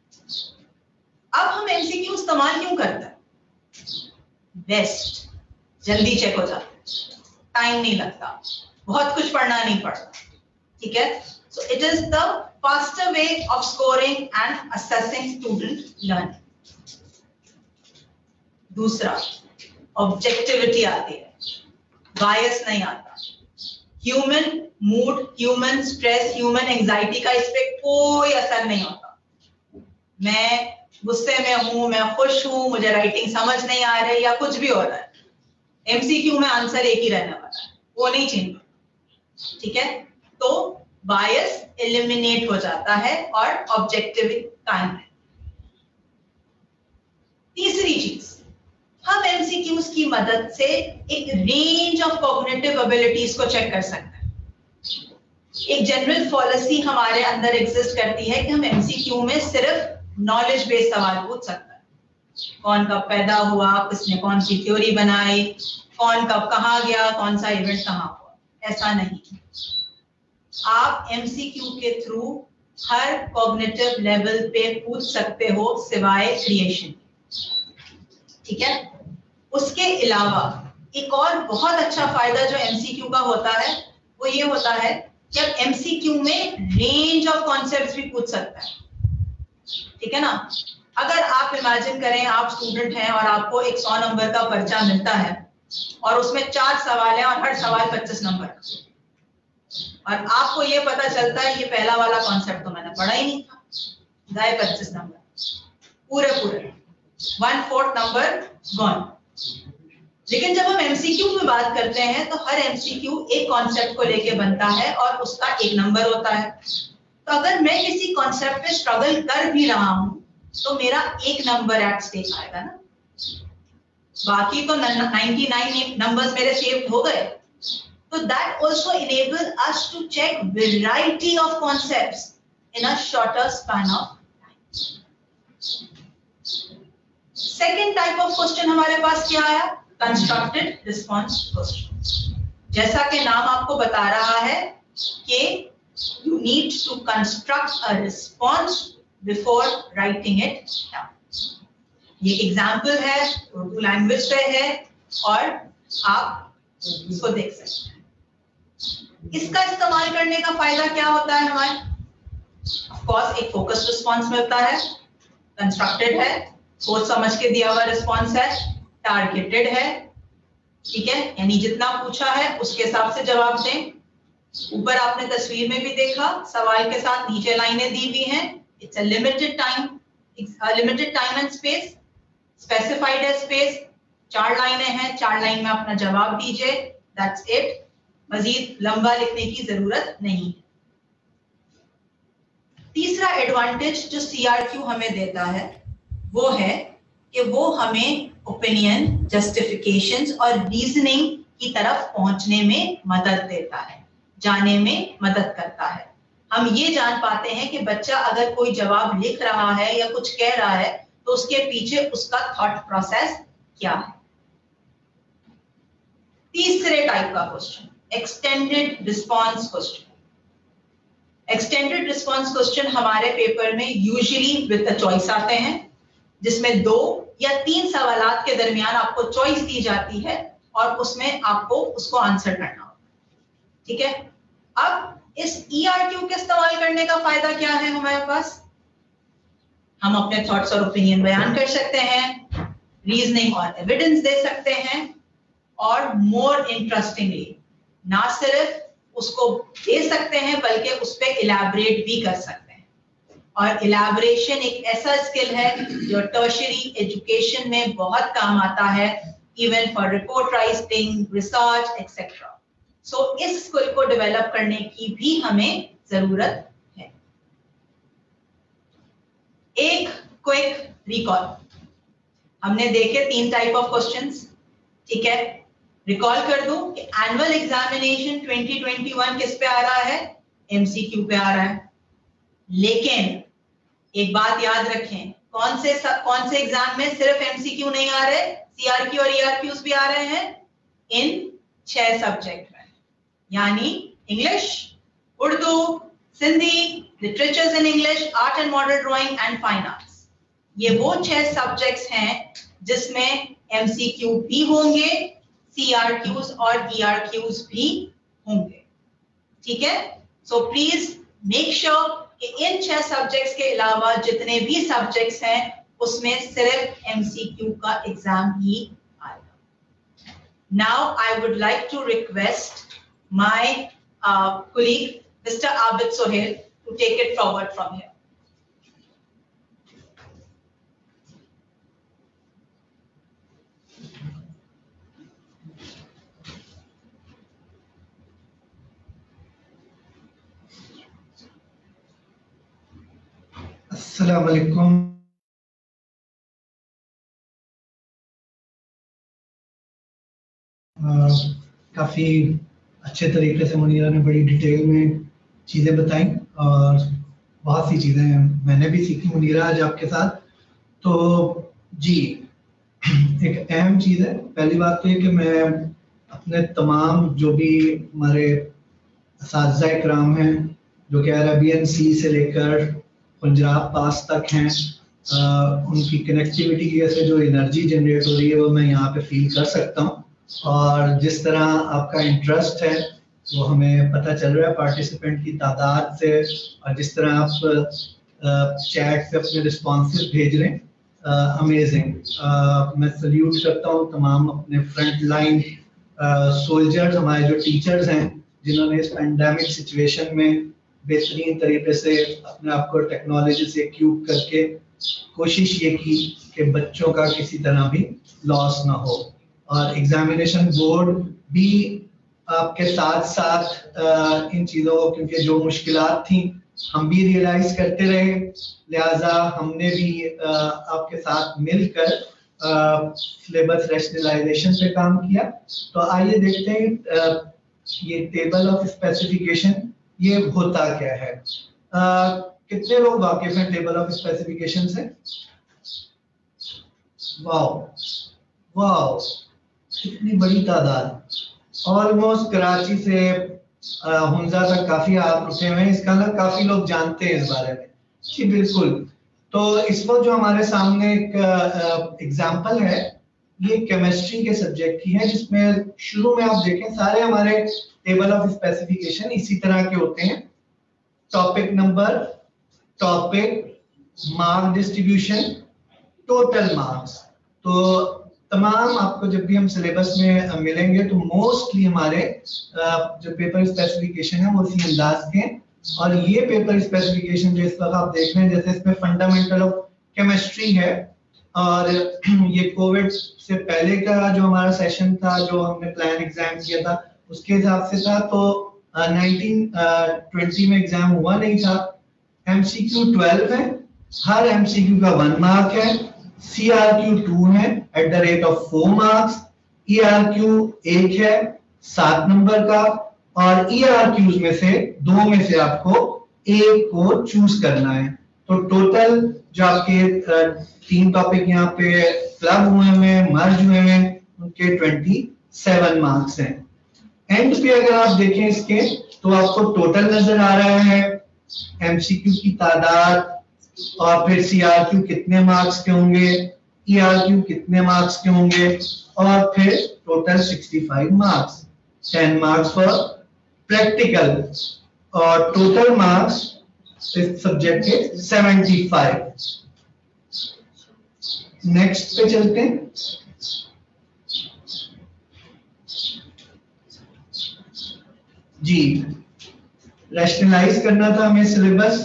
अब हम एमसीक्यू इस्तेमाल क्यों करते हैं? बेस्ट, जल्दी चेक हो जाता है, टाइम नहीं लगता, बहुत कुछ पढ़ना नहीं पड़ता। ठीक है, so it is the faster way of scoring and assessing student learning. दूसरा, ऑब्जेक्टिविटी आती है, बायस नहीं आता। Human mood, human stress, human anxiety का इस पे कोई असर नहीं होता। मैं गुस्से में हूं, मैं खुश हूं, मुझे राइटिंग समझ नहीं आ रही या कुछ भी हो रहा है, एमसीक्यू में आंसर एक ही रहने वाला है, वो नहीं चेंज होगा, ठीक है। तो बायस एलिमिनेट हो जाता है और ऑब्जेक्टिव कायम है। तीसरी चीज, हम एमसीक्यूज की मदद से एक रेंज ऑफ कॉग्निटिव एबिलिटीज को चेक कर सकते हैं। एक जनरल पॉलिसी हमारे अंदर एग्जिस्ट करती है कि हम एमसीक्यू में सिर्फ नॉलेज बेस्ड सवाल पूछ सकते हैं। कौन कब पैदा हुआ, किसने कौन सी थ्योरी बनाई, कौन कब कहाँ गया, कौन सा इवेंट कहाँ हुआ, ऐसा नहीं। आप एमसीक्यू के थ्रू हर कॉग्निटिव लेवल पे पूछ सकते हो सिवाय क्रिएशन, ठीक है। उसके अलावा एक और बहुत अच्छा फायदा जो एमसीक्यू का होता है वो ये होता है कि आप एमसीक्यू में रेंज ऑफ कॉन्सेप्ट्स भी पूछ सकते हैं, ठीक है ना। अगर आप इमेजिन करें आप स्टूडेंट हैं और आपको एक 100 नंबर का पर्चा मिलता है और उसमें 4 सवाल हैं और हर सवाल 25 नंबर का, और आपको ये पता चलता है ये पहला वाला कॉन्सेप्ट तो मैंने पढ़ा ही नहीं था, गए 25 नंबर पूरे 1/4 नंबर गॉन। लेकिन जब हम एमसीक्यू में बात करते हैं तो हर एमसीक्यू एक कॉन्सेप्ट को लेके बनता है और उसका एक नंबर होता है। तो अगर मैं किसी कॉन्सेप्ट पे स्ट्रगल कर भी रहा हूं तो मेरा एक नंबर एट स्टेक आएगा ना, बाकी तो 99 नंबर्स मेरे सेव हो गए। तो that also enable us to check variety of concepts in a shorter span of time. Second type of question हमारे पास क्या आया? Constructed response question. जैसा कि नाम आपको बता रहा है कि you need to construct a response before writing it down. ये एग्जाम्पल है, उर्दू लैंग्वेज पे है और आप इसको देख सकते हैं। इसका इस्तेमाल करने का फायदा क्या होता है हमारे? ऑफ कोर्स एक फोकस्ड रिस्पॉन्स मिलता है, कंस्ट्रक्टेड है, सोच समझ के दिया हुआ रिस्पॉन्स है, टारगेटेड है, ठीक है, यानी जितना पूछा है उसके हिसाब से जवाब दें। ऊपर आपने तस्वीर में भी देखा, सवाल के साथ नीचे लाइनें दी हुई हैं। It's a limited time and space, specified है स्पेस, 4 लाइनें हैं, 4 लाइन में अपना जवाब दीजिए, दैट्स इट। मजीद लंबा लिखने की जरूरत नहीं है। तीसरा एडवांटेज जो सीआरक्यू हमें देता है वो है कि वो हमें ओपिनियन, जस्टिफिकेशंस और रीजनिंग की तरफ पहुंचने में मदद देता है, जाने में मदद करता है। हम ये जान पाते हैं कि बच्चा अगर कोई जवाब लिख रहा है या कुछ कह रहा है तो उसके पीछे उसका थॉट प्रोसेस क्या है। तीसरे टाइप का question, extended response question. Extended response question हमारे पेपर में यूजुअली विद द चॉइस आते हैं, जिसमें 2 या 3 सवालात के दरमियान आपको चॉइस दी जाती है और उसमें आपको उसको आंसर करना होगा, ठीक है। अब इस ERQ के इस्तेमाल करने का फायदा क्या है हमारे पास? हम अपने थॉट्स और ओपिनियन बयान कर सकते हैं, रीजनिंग और एविडेंस दे सकते हैं, और मोर इंटरेस्टिंगली ना सिर्फ उसको दे सकते हैं बल्कि उस पर इलैबोरेट भी कर सकते हैं। और इलैबोरेशन एक ऐसा स्किल है जो टर्शियरी एजुकेशन में बहुत काम आता है, even for report writing, research etcetera. So इस स्किल को डेवलप करने की भी हमें जरूरत है। एक क्विक रिकॉल, हमने देखे 3 टाइप ऑफ क्वेश्चंस, ठीक है। रिकॉल कर दूं कि एनुअल एग्जामिनेशन 2021 किस पे आ रहा है? एमसीक्यू पे आ रहा है। लेकिन एक बात याद रखें, कौन से एग्जाम में सिर्फ एमसीक्यू नहीं आ रहे, सीआरक्यू और ईआरक्यूज भी आ रहे हैं इन 6 सब्जेक्ट में, यानी English, Urdu, Sindhi, literatures in English, art and model drawing and fine arts. ये वो 6 सब्जेक्ट्स हैं जिसमें एमसीक्यू भी होंगे, सीआरक्यूज और ईआरक्यूज भी होंगे, ठीक है। सो प्लीज मेक श्योर कि इन 6 सब्जेक्ट्स के अलावा जितने भी सब्जेक्ट्स हैं उसमें सिर्फ एमसीक्यू का एग्जाम ही आएगा। Now I would like to request my colleague Mr. Abid Sohail to take it forward from here. अस्सलाम वालेकुम। काफ़ी अच्छे तरीके से मुनीरा ने बड़ी डिटेल में चीज़ें बताई और बहुत सी चीज़ें मैंने भी सीखी मुनीरा आज आपके साथ। तो जी, एक अहम चीज़ है, पहली बात तो ये कि मैं अपने तमाम जो भी हमारे असातिज़ा इकराम हैं जो कि अरेबियन सी से लेकर पंजाब पास तक हैं, उनकी कनेक्टिविटी की वजह से जो एनर्जी जनरेट हो रही है वो मैं यहाँ पे फील कर सकता हूँ। और जिस तरह आपका इंटरेस्ट है वो हमें पता चल रहा है पार्टिसिपेंट की तादाद से, और जिस तरह आप चैट पे अपने रिस्पॉन्सेस भेज रहे हैं, अमेजिंग। मैं सल्यूट करता हूँ तमाम अपने फ्रंट लाइन सोल्जर्स, हमारे जो टीचर्स हैं जिन्होंने इस पेंडेमिक सिचुएशन में बेहतरीन तरीके से अपने आप को टेक्नोलॉजी से एक्यूप करके कोशिश ये की कि बच्चों का किसी तरह भी लॉस ना हो। और एग्जामिनेशन बोर्ड भी आपके साथ साथ इन चीज़ों को, क्योंकि जो मुश्किलात थी हम भी रियलाइज करते रहे, लिहाजा हमने भी आपके साथ मिलकर सिलेबस रैशनलाइजेशन पे काम किया। तो आइए देखते हैं ये टेबल ऑफ स्पेसिफिकेशन ये होता क्या है। कितने लोग वाकिफ हैं टेबल ऑफ स्पेसिफिकेशन से? वाओ वाओ, कितनी बड़ी तादाद, ऑलमोस्ट कराची से हुंजा तक काफी हाथ उठे हुए हैं। इसका ना काफी लोग जानते हैं इस बारे में। जी बिल्कुल। तो इस वक्त जो हमारे सामने एक एग्जाम्पल है, ये केमिस्ट्री के सब्जेक्ट की है, जिसमें शुरू में आप देखें सारे हमारे टेबल ऑफ स्पेसिफिकेशन इसी तरह के होते हैं। Topic number, topic, mark distribution, total marks. तो तमाम आपको जब भी हम सिलेबस में मिलेंगे तो मोस्टली हमारे जो पेपर स्पेसिफिकेशन है वो इसी अंदाज के हैं। और ये पेपर स्पेसिफिकेशन जो इस वक्त आप देख रहे हैं, जैसे इसमें फंडामेंटल ऑफ केमिस्ट्री है, और ये कोविड से पहले का जो हमारा सेशन था, जो हमने प्लान एग्जाम किया था उसके हिसाब से था, तो 1920 में एग्जाम हुआ नहीं था। MCQ 12 है, हर MCQ का 1 मार्क है, CRQ 2 है at the rate of 4 marks, ERQ 1 है 7 नंबर का, और ERQs में से 2 में से आपको एक को चूज करना है। तो टोटल जो आपके 3 टॉपिक यहाँ पे क्लब हुए हैं, मर्ज हुए हैं, उनके 27 मार्क्स हैं। एंड पे अगर आप देखें इसके तो आपको टोटल नजर आ रहा है, MCQ की तादाद, और फिर CRQ कितने मार्क्स के होंगे, ERQ कितने मार्क्स के होंगे, और फिर total 65 marks, 10 marks for practical, और टोटल मार्क्स इस सब्जेक्ट के 75। नेक्स्ट पे चलते हैं। जी, रैशनलाइज करना था हमें सिलेबस।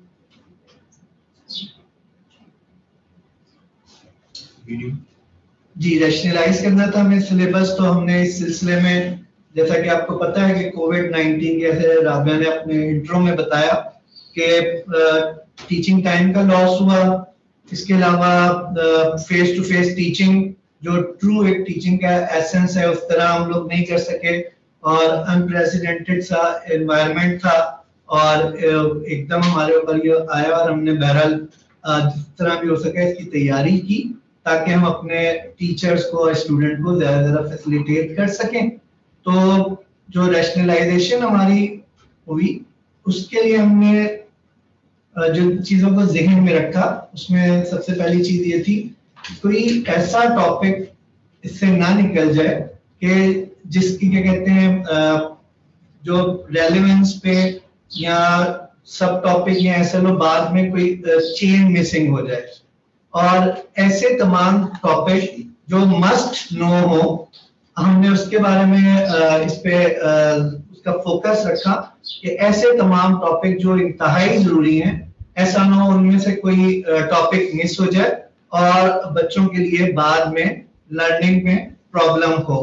जी, रैशनलाइज करना था हमें सिलेबस। तो हमने इस सिलसिले में, जैसा कि आपको पता है कि कोविड-19 के, जैसे राबिया ने अपने इंट्रो में बताया कि टीचिंग टाइम का लॉस हुआ, इसके अलावा फेस टू फेस टीचिंग जो ट्रू एक टीचिंग का एसेंस है उस तरह हम लोग नहीं कर सके, और अनप्रेसिडेंटेड सा एनवायरनमेंट था, और एकदम हमारे ऊपर ये आया, और हमने बहरहाल जिस तरह भी हो सके इसकी तैयारी की ताकि हम अपने टीचर्स को और स्टूडेंट को ज्यादा फैसिलिटेट कर सकें। तो जो रैशनलाइजेशन हमारी हुई उसके लिए हमने जो चीजों को ज़हन में रखा, उसमें सबसे पहली चीज ये थी कोई ऐसा टॉपिक इससे ना निकल जाए कि जिसकी क्या कहते हैं जो रेलेवेंस पे या सब टॉपिक या ऐसे लो बाद में कोई चेन मिसिंग हो जाए, और ऐसे तमाम टॉपिक जो मस्ट नो हो हमने उसके बारे में इस पे उसका फोकस रखा कि ऐसे तमाम टॉपिक जो इंतहाई जरूरी हैं, ऐसा ना हो उनमें से कोई टॉपिक मिस हो जाए और बच्चों के लिए बाद में लर्निंग में प्रॉब्लम हो।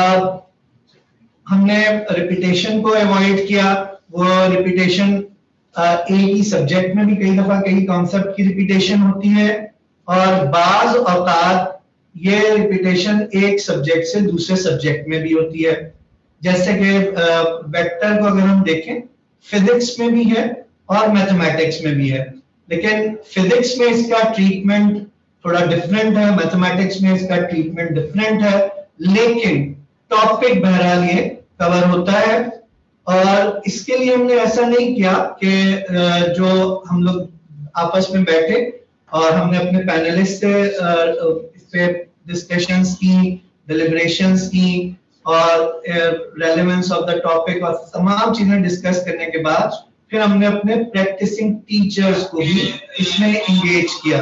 हमने रिपीटेशन को अवॉइड किया, वो रिपीटेशन एक ही सब्जेक्ट में भी कई दफा कई कॉन्सेप्ट की रिपीटेशन होती है, और बाज औकात ये रिपीटेशन एक सब्जेक्ट से दूसरे सब्जेक्ट में भी होती है। जैसे कि वेक्टर को अगर हम देखें, फिजिक्स में भी है और मैथमेटिक्स में भी है, लेकिन फिजिक्स में इसका ट्रीटमेंट थोड़ा डिफरेंट है, मैथमेटिक्स में इसका ट्रीटमेंट डिफरेंट है, लेकिन टॉपिक बहरहाल ये कवर होता है। और इसके लिए हमने ऐसा नहीं किया कि जो हम लोग आपस में बैठे और हमने अपने पैनलिस्ट से इस पे डिस्कशंस की, डिलिब्रेशंस की और रेलेवेंस ऑफ द टॉपिक और तमाम चीजें डिस्कस करने के बाद फिर हमने अपने प्रैक्टिसिंग टीचर्स को भी इसमें एंगेज किया।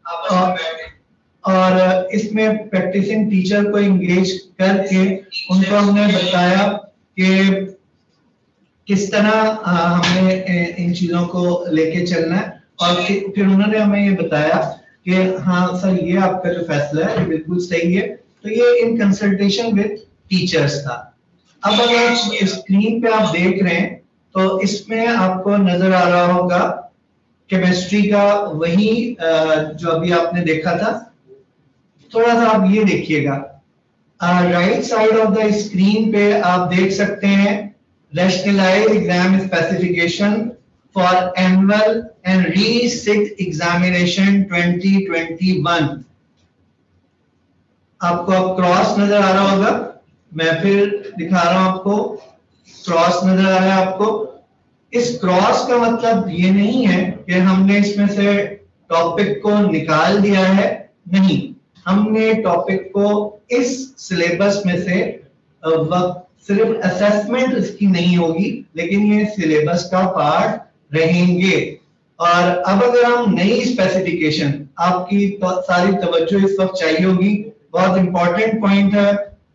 और इसमें प्रैक्टिसिंग टीचर को एंगेज करके उनको हमने बताया कि किस तरह हमें इन चीजों को लेके चलना है, और फिर उन्होंने हमें ये बताया कि हाँ सर ये आपका जो फैसला है ये बिल्कुल सही है। तो ये इन कंसल्टेशन विद टीचर्स था। अब अगर स्क्रीन पे आप देख रहे हैं तो इसमें आपको नजर आ रहा होगा केमिस्ट्री का वही जो अभी आपने देखा था। थोड़ा सा आप ये देखिएगा, right side of the screen पे आप देख सकते हैं rationalized exam specification for annual and resit examination 2021। आपको अब क्रॉस नजर आ रहा होगा, मैं फिर दिखा रहा हूं आपको, क्रॉस नजर आ रहा है आपको। इस क्रॉस का मतलब ये नहीं है कि हमने इसमें से टॉपिक को निकाल दिया है, नहीं, हमने टॉपिक को इस सिलेबस में से सिर्फ असेसमेंट इसकी नहीं होगी, लेकिन ये सिलेबस का पार्ट रहेंगे। और अब अगर हम नई स्पेसिफिकेशन, आपकी सारी तवज्जो इस वक्त चाहिए होगी, बहुत इंपॉर्टेंट पॉइंट है।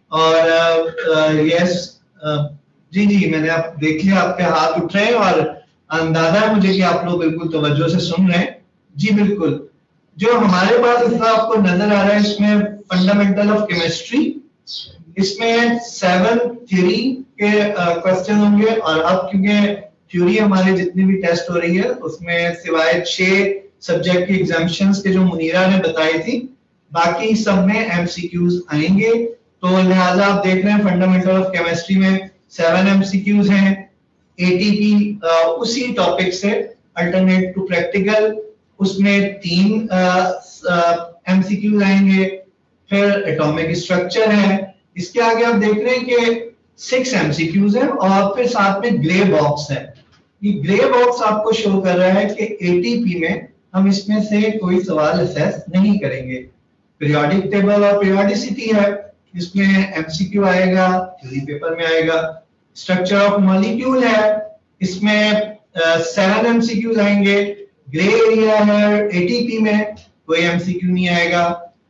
और यस जी जी, मैंने आप देख लिया, आपके हाथ उठ रहे हैं और अंदाजा है मुझे कि आप लोग बिल्कुल तवज्जो से सुन रहे हैं। जी बिल्कुल, जो हमारे पास इसका आपको नजर आ रहा है, इसमें फंडामेंटल ऑफ केमिस्ट्री, इसमें 7 थ्योरी के क्वेश्चन होंगे। और अब क्योंकि थ्योरी हमारे जितनी भी टेस्ट हो रही है उसमें सिवाय 6 सब्जेक्ट की एग्जाम्पशंस के जो मुनीरा ने बताई थी, बाकी सब में एमसीक्यूज आएंगे। तो लिहाजा आप देख रहे हैं फंडामेंटल ऑफ केमिस्ट्री में 7 एमसीक्यूज हैं, एटीपी उसी टॉपिक से अल्टरनेट टू प्रैक्टिकल, उसमें 3 एमसीक्यूज आएंगे। फिर एटॉमिक स्ट्रक्चर है, इसके आगे आप देख रहे हैं कि 6 एमसीक्यूज हैं और फिर साथ में ग्रे बॉक्स है। ये ग्रे बॉक्स आपको शो कर रहा है कि एटीपी में हम इसमें से कोई सवाल असेस नहीं करेंगे। पीरियोडिक टेबल और पीरियोडिसिटी है, इसमें एमसीक्यू आएगा, थ्योरी पेपर में आएगा। स्ट्रक्चर ऑफ मॉलिक्यूल है, इसमें 7 एमसीक्यूज आएंगे। ग्रे एरिया है एटीपी में, कोई एमसीक्यू नहीं आएगा।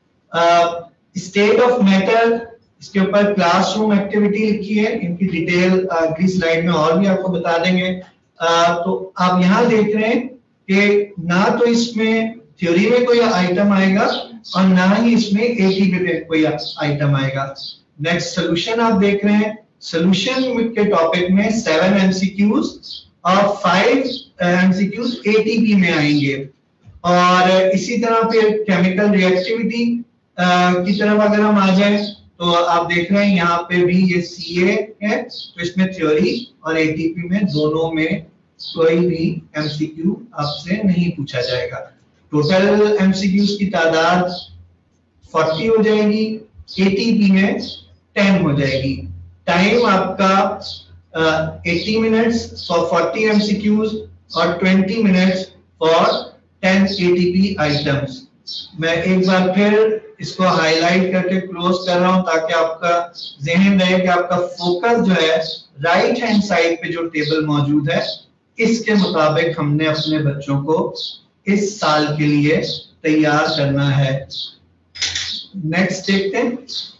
स्टेट ऑफ मैटर, इसके ऊपर क्लासरूम एक्टिविटी लिखी है, इनकी डिटेल अगली स्लाइड में और भी आपको बता देंगे। तो आप यहाँ देख रहे हैं कि ना तो इसमें थ्योरी में कोई आइटम आएगा और ना ही इसमें एटीपी में कोई आइटम आएगा। नेक्स्ट सोल्यूशन आप देख रहे हैं, सोल्यूशन के टॉपिक में 7 एमसीक्यूज और 5 एमसीक्यूज एटीपी में आएंगे। और इसी तरह फिर केमिकल रिएक्टिविटी की तरफ अगर हम आ जाए तो आप देख रहे हैं यहाँ पे भी ये सीए है, तो इसमें थ्योरी और एटीपी में दोनों में कोई भी एमसीक्यू आपसे नहीं पूछा जाएगा। टोटल एमसीक्यूज की तादाद 40 हो जाएगी, एटीपी में 10 हो जाएगी। टाइम आपका 80 मिनट्स फॉर 40 एमसीक्यूज और 20 मिनट्स फॉर 10 एटीपी आइटम्स। मैं एक बार फिर इसको हाईलाइट करके क्लोज कर रहा हूं ताकि आपका ज़हन रहे कि आपका फोकस जो है राइट हैंड साइड पे जो टेबल मौजूद है इसके मुताबिक हमने अपने बच्चों को इस साल के लिए तैयार करना है। नेक्स्ट देखते हैं,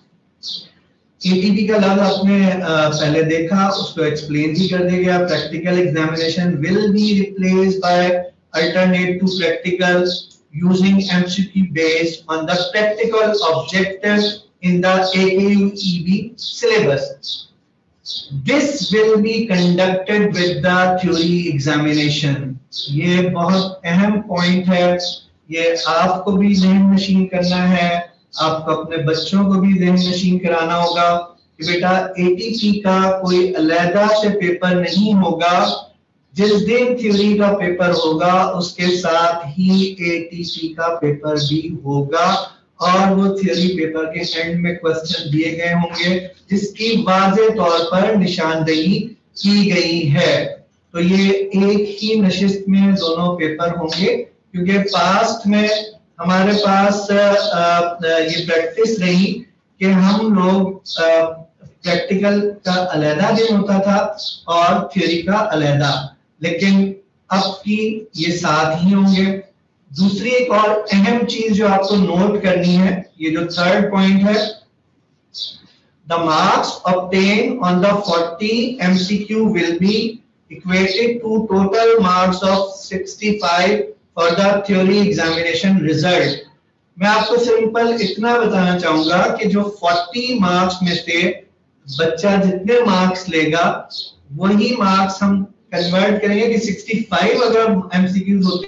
एटीपी का लफ्ज आपने पहले देखा, उसको एक्सप्लेन भी कर दिया गया। Practical examination will be replaced by alternate to practical using MCQ based on the practical objectives in the AKU EB syllabus. This will be conducted with the theory examination. ये बहुत अहम पॉइंट है, ये आपको भी ज़हन नशीन करना है, आपको अपने बच्चों को भी ज़हन नशीन कराना होगा कि बेटा ATP का कोई अलग से पेपर नहीं होगा। जिस दिन थ्योरी का पेपर होगा उसके साथ ही ATP का पेपर भी होगा और वो थ्योरी पेपर के एंड में क्वेश्चन दिए गए होंगे जिसकी वाज़े तौर पर निशानदेही की गई है। तो ये एक ही नशिस्त में दोनों पेपर होंगे, क्योंकि पास्ट में हमारे पास ये प्रैक्टिस रही कि हम लोग प्रैक्टिकल का अलहदा दिन होता था और थ्योरी का अलहदा, लेकिन अब की ये साथ ही होंगे। दूसरी एक और अहम चीज जो आपको नोट करनी है, ये जो थर्ड पॉइंट है, the marks obtained on the 40 MCQ will be equated to total marks of 65 for the theory examination result. मैं आपको सिंपल इतना बताना चाहूंगा कि जो 40 मार्क्स में से बच्चा जितने मार्क्स लेगा वही मार्क्स हम कन्वर्ट करेंगे कि 65 अगर MCQs होते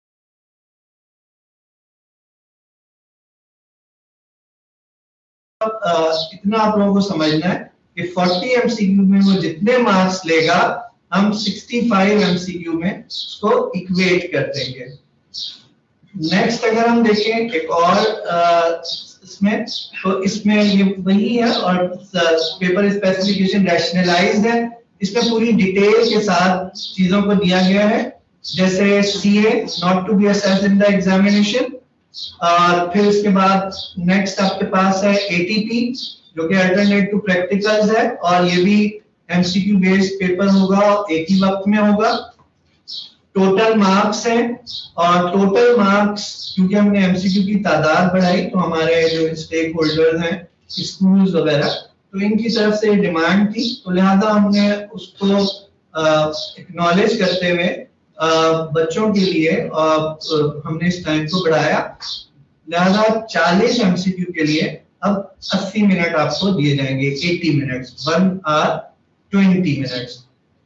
इतना आप लोगों को समझना है कि 40 MCQ में वो जितने मार्क्स लेगा हम 65 MCQ में उसको इक्वेट कर देंगे। नेक्स्ट अगर हम देखें एक और इसमें, तो इसमें ये वही है और पेपर स्पेसिफिकेशन रैशनलाइज्ड है। इसमें पूरी डिटेल के साथ चीजों को दिया गया है, जैसे CA not to be assessed in the examination, और फिर इसके बाद नेक्स्ट आपके पास है ATP जो कि अल्टरनेट टू प्रैक्टिकल्स है और ये भी MCQ बेस्ड पेपर होगा और एक ही वक्त में होगा। टोटल मार्क्स है और टोटल मार्क्स क्योंकि हमने MCQ की तादाद बढ़ाई तो हमारे जो स्टेक होल्डर्स हैं स्कूल्स वगैरह, तो इनकी तरफ से डिमांड थी, तो लिहाजा हमने उसको एक्नॉलेज करते हुए बच्चों के लिए हमने इस टाइम को बढ़ाया। लिहाजा 40 MCQ के लिए अब 80 मिनट आपको दिए जाएंगे, 80 मिनट्स, 1 hour 20 minutes।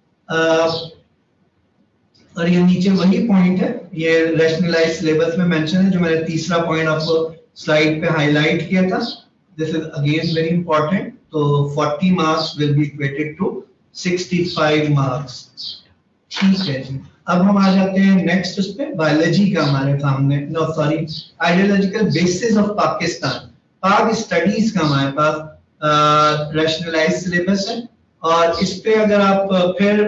और ये नीचे वही पॉइंट है, ये रैशनलाइज्ड सिलेबस में मेंशन है जो मैंने तीसरा पॉइंट आपको स्लाइड पे हाईलाइट किया था। This is again very important. तो 40 marks will be equated to 65 marks. ठीक है जी, अब हम आ जाते हैं नेक्स्ट उस पे, बायोलॉजी का हमारे सामने, no sorry, ideological basis of Pakistan, Pak studies का हमारे पास रैशनलाइज्ड सिलेबस है। और इस पे अगर आप फिर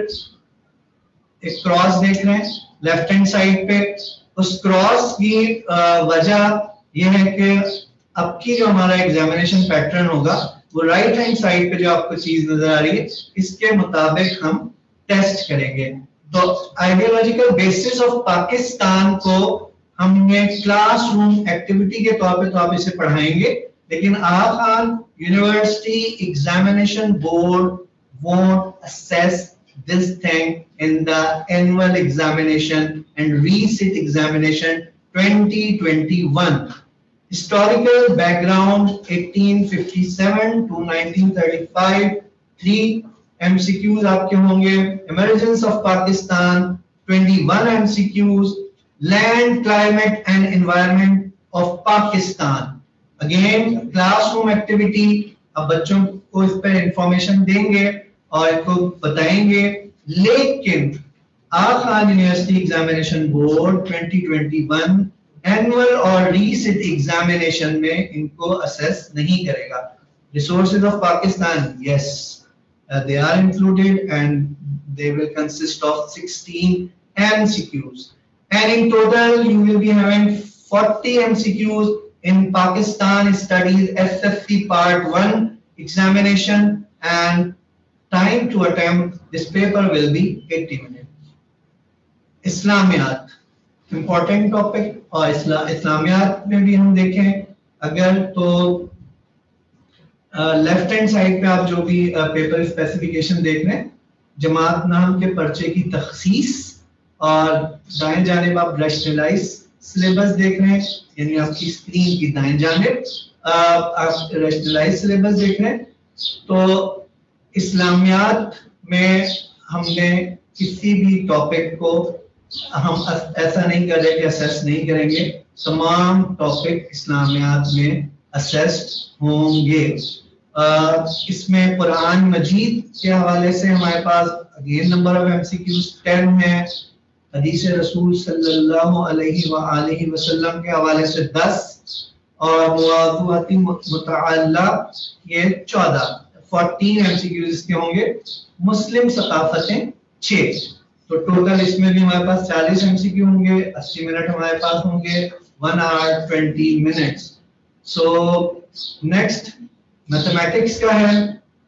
एक क्रॉस देख रहे हैं लेफ्ट हैंड साइड पे, उस क्रॉस की वजह यह है कि अब की जो हमारा एग्जामिनेशन पैटर्न होगा वो राइट हैंड साइड पे जो आपको चीज नजर आ रही है इसके मुताबिक हम टेस्ट करेंगे। तो आइडियोलॉजिकल बेसिस ऑफ पाकिस्तान को हमने क्लासरूम एक्टिविटी के तौर पे तो आप इसे पढ़ाएंगे, लेकिन आखान university examination board won't assess this thing in the annual examination and resit examination 2021. Historical background 1857 to 1935, 3 MCQs आपके होंगे। Emergence of Pakistan 21 MCQs। Land, climate and environment of Pakistan, again classroom activity। अब बच्चों को इस पर information देंगे और इनको बताएंगे, लेकिन आखान यूनिवर्सिटी एग्जामिनेशन बोर्ड 2021 एनुअल और रीसिट एग्जामिनेशन में इनको असेस नहीं करेगा। Resources of Pakistan, yes, they are included and they will consist of 16 MCQs, and in total you will be having 40 MCQs in Pakistan Studies SFC Part 1 examination, and time to attempt this paper will be 80 minutes. Islamiyat important topic, और इस्लामियात में भी हम देखें अगर तो left hand side पे आप जो भी पेपर स्पेसिफिकेशन देख रहे हैं, जमात नाम के पर्चे की तखसीस, और दाएं जानिब आप रैशनलाइज्ड सिलेबस देख रहे हैं, यानी आपकी स्क्रीन की दाएं जानिब आप रैशनलाइज्ड सिलेबस देख रहे हैं। तो इस्लामियात में हमने किसी भी टॉपिक को हम ऐसा नहीं कर रहे कि असेस नहीं करेंगे, तमाम टॉपिक इस्लामियात में असेस्ड होंगे। इसमें कुरान मजीद के हवाले से हमारे पास अगेन नंबर ऑफ एमसीक्यूज 10 है, हदीस रसूल सल्लल्लाहु अलैहि वसल्लम के हवाले से 10 और मौज़ूआती मुतअल्ला ये 14 एमसीक्यूज इसके होंगे। मुस्लिम सकाफतें 6, तो टोटल इसमें भी हमारे पास 40 एमसीक्यू होंगे, 80 मिनट हमारे पास होंगे, 1 hour 20 minutes। So next mathematics का है,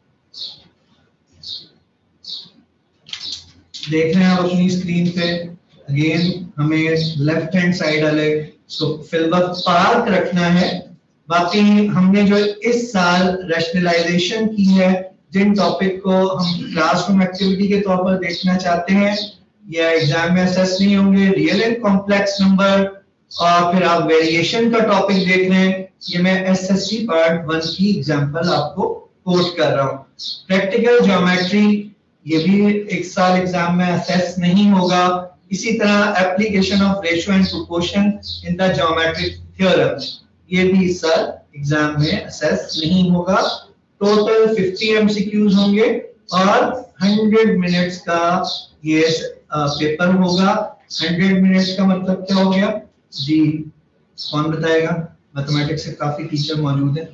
देख रहे हैं आप अपनी स्क्रीन पे। अगेन हमें लेफ्ट हैंड साइड वाले तो फिलवक्त पार्क रखना है। बाकी हमने जो इस साल रैशनलाइजेशन की है, जिन टॉपिक को हम क्लासरूम एक्टिविटी के तौर पर देखना चाहते हैं या एग्जाम में असेस नहीं होंगे, रियल एंड कॉम्प्लेक्स नंबर, और फिर आप वेरिएशन का टॉपिक देख रहे हैं। ये मैं एसएससी पार्ट 1 की एग्जांपल आपको कोट कर रहा हूँ। प्रैक्टिकल ज्योमेट्री ये भी एक साल एग्जाम में असेस नहीं होगा। इसी तरह application of ratio and proportion in the geometric theorem, ये भी इस साल एग्जाम में असेस नहीं होगा। टोटल 50 एमसीक्यूज होंगे और 100 मिनट्स का ये पेपर होगा। 100 मिनट्स का मतलब क्या हो गया जी, कौन बताएगा? मैथमेटिक्स से काफी टीचर मौजूद हैं।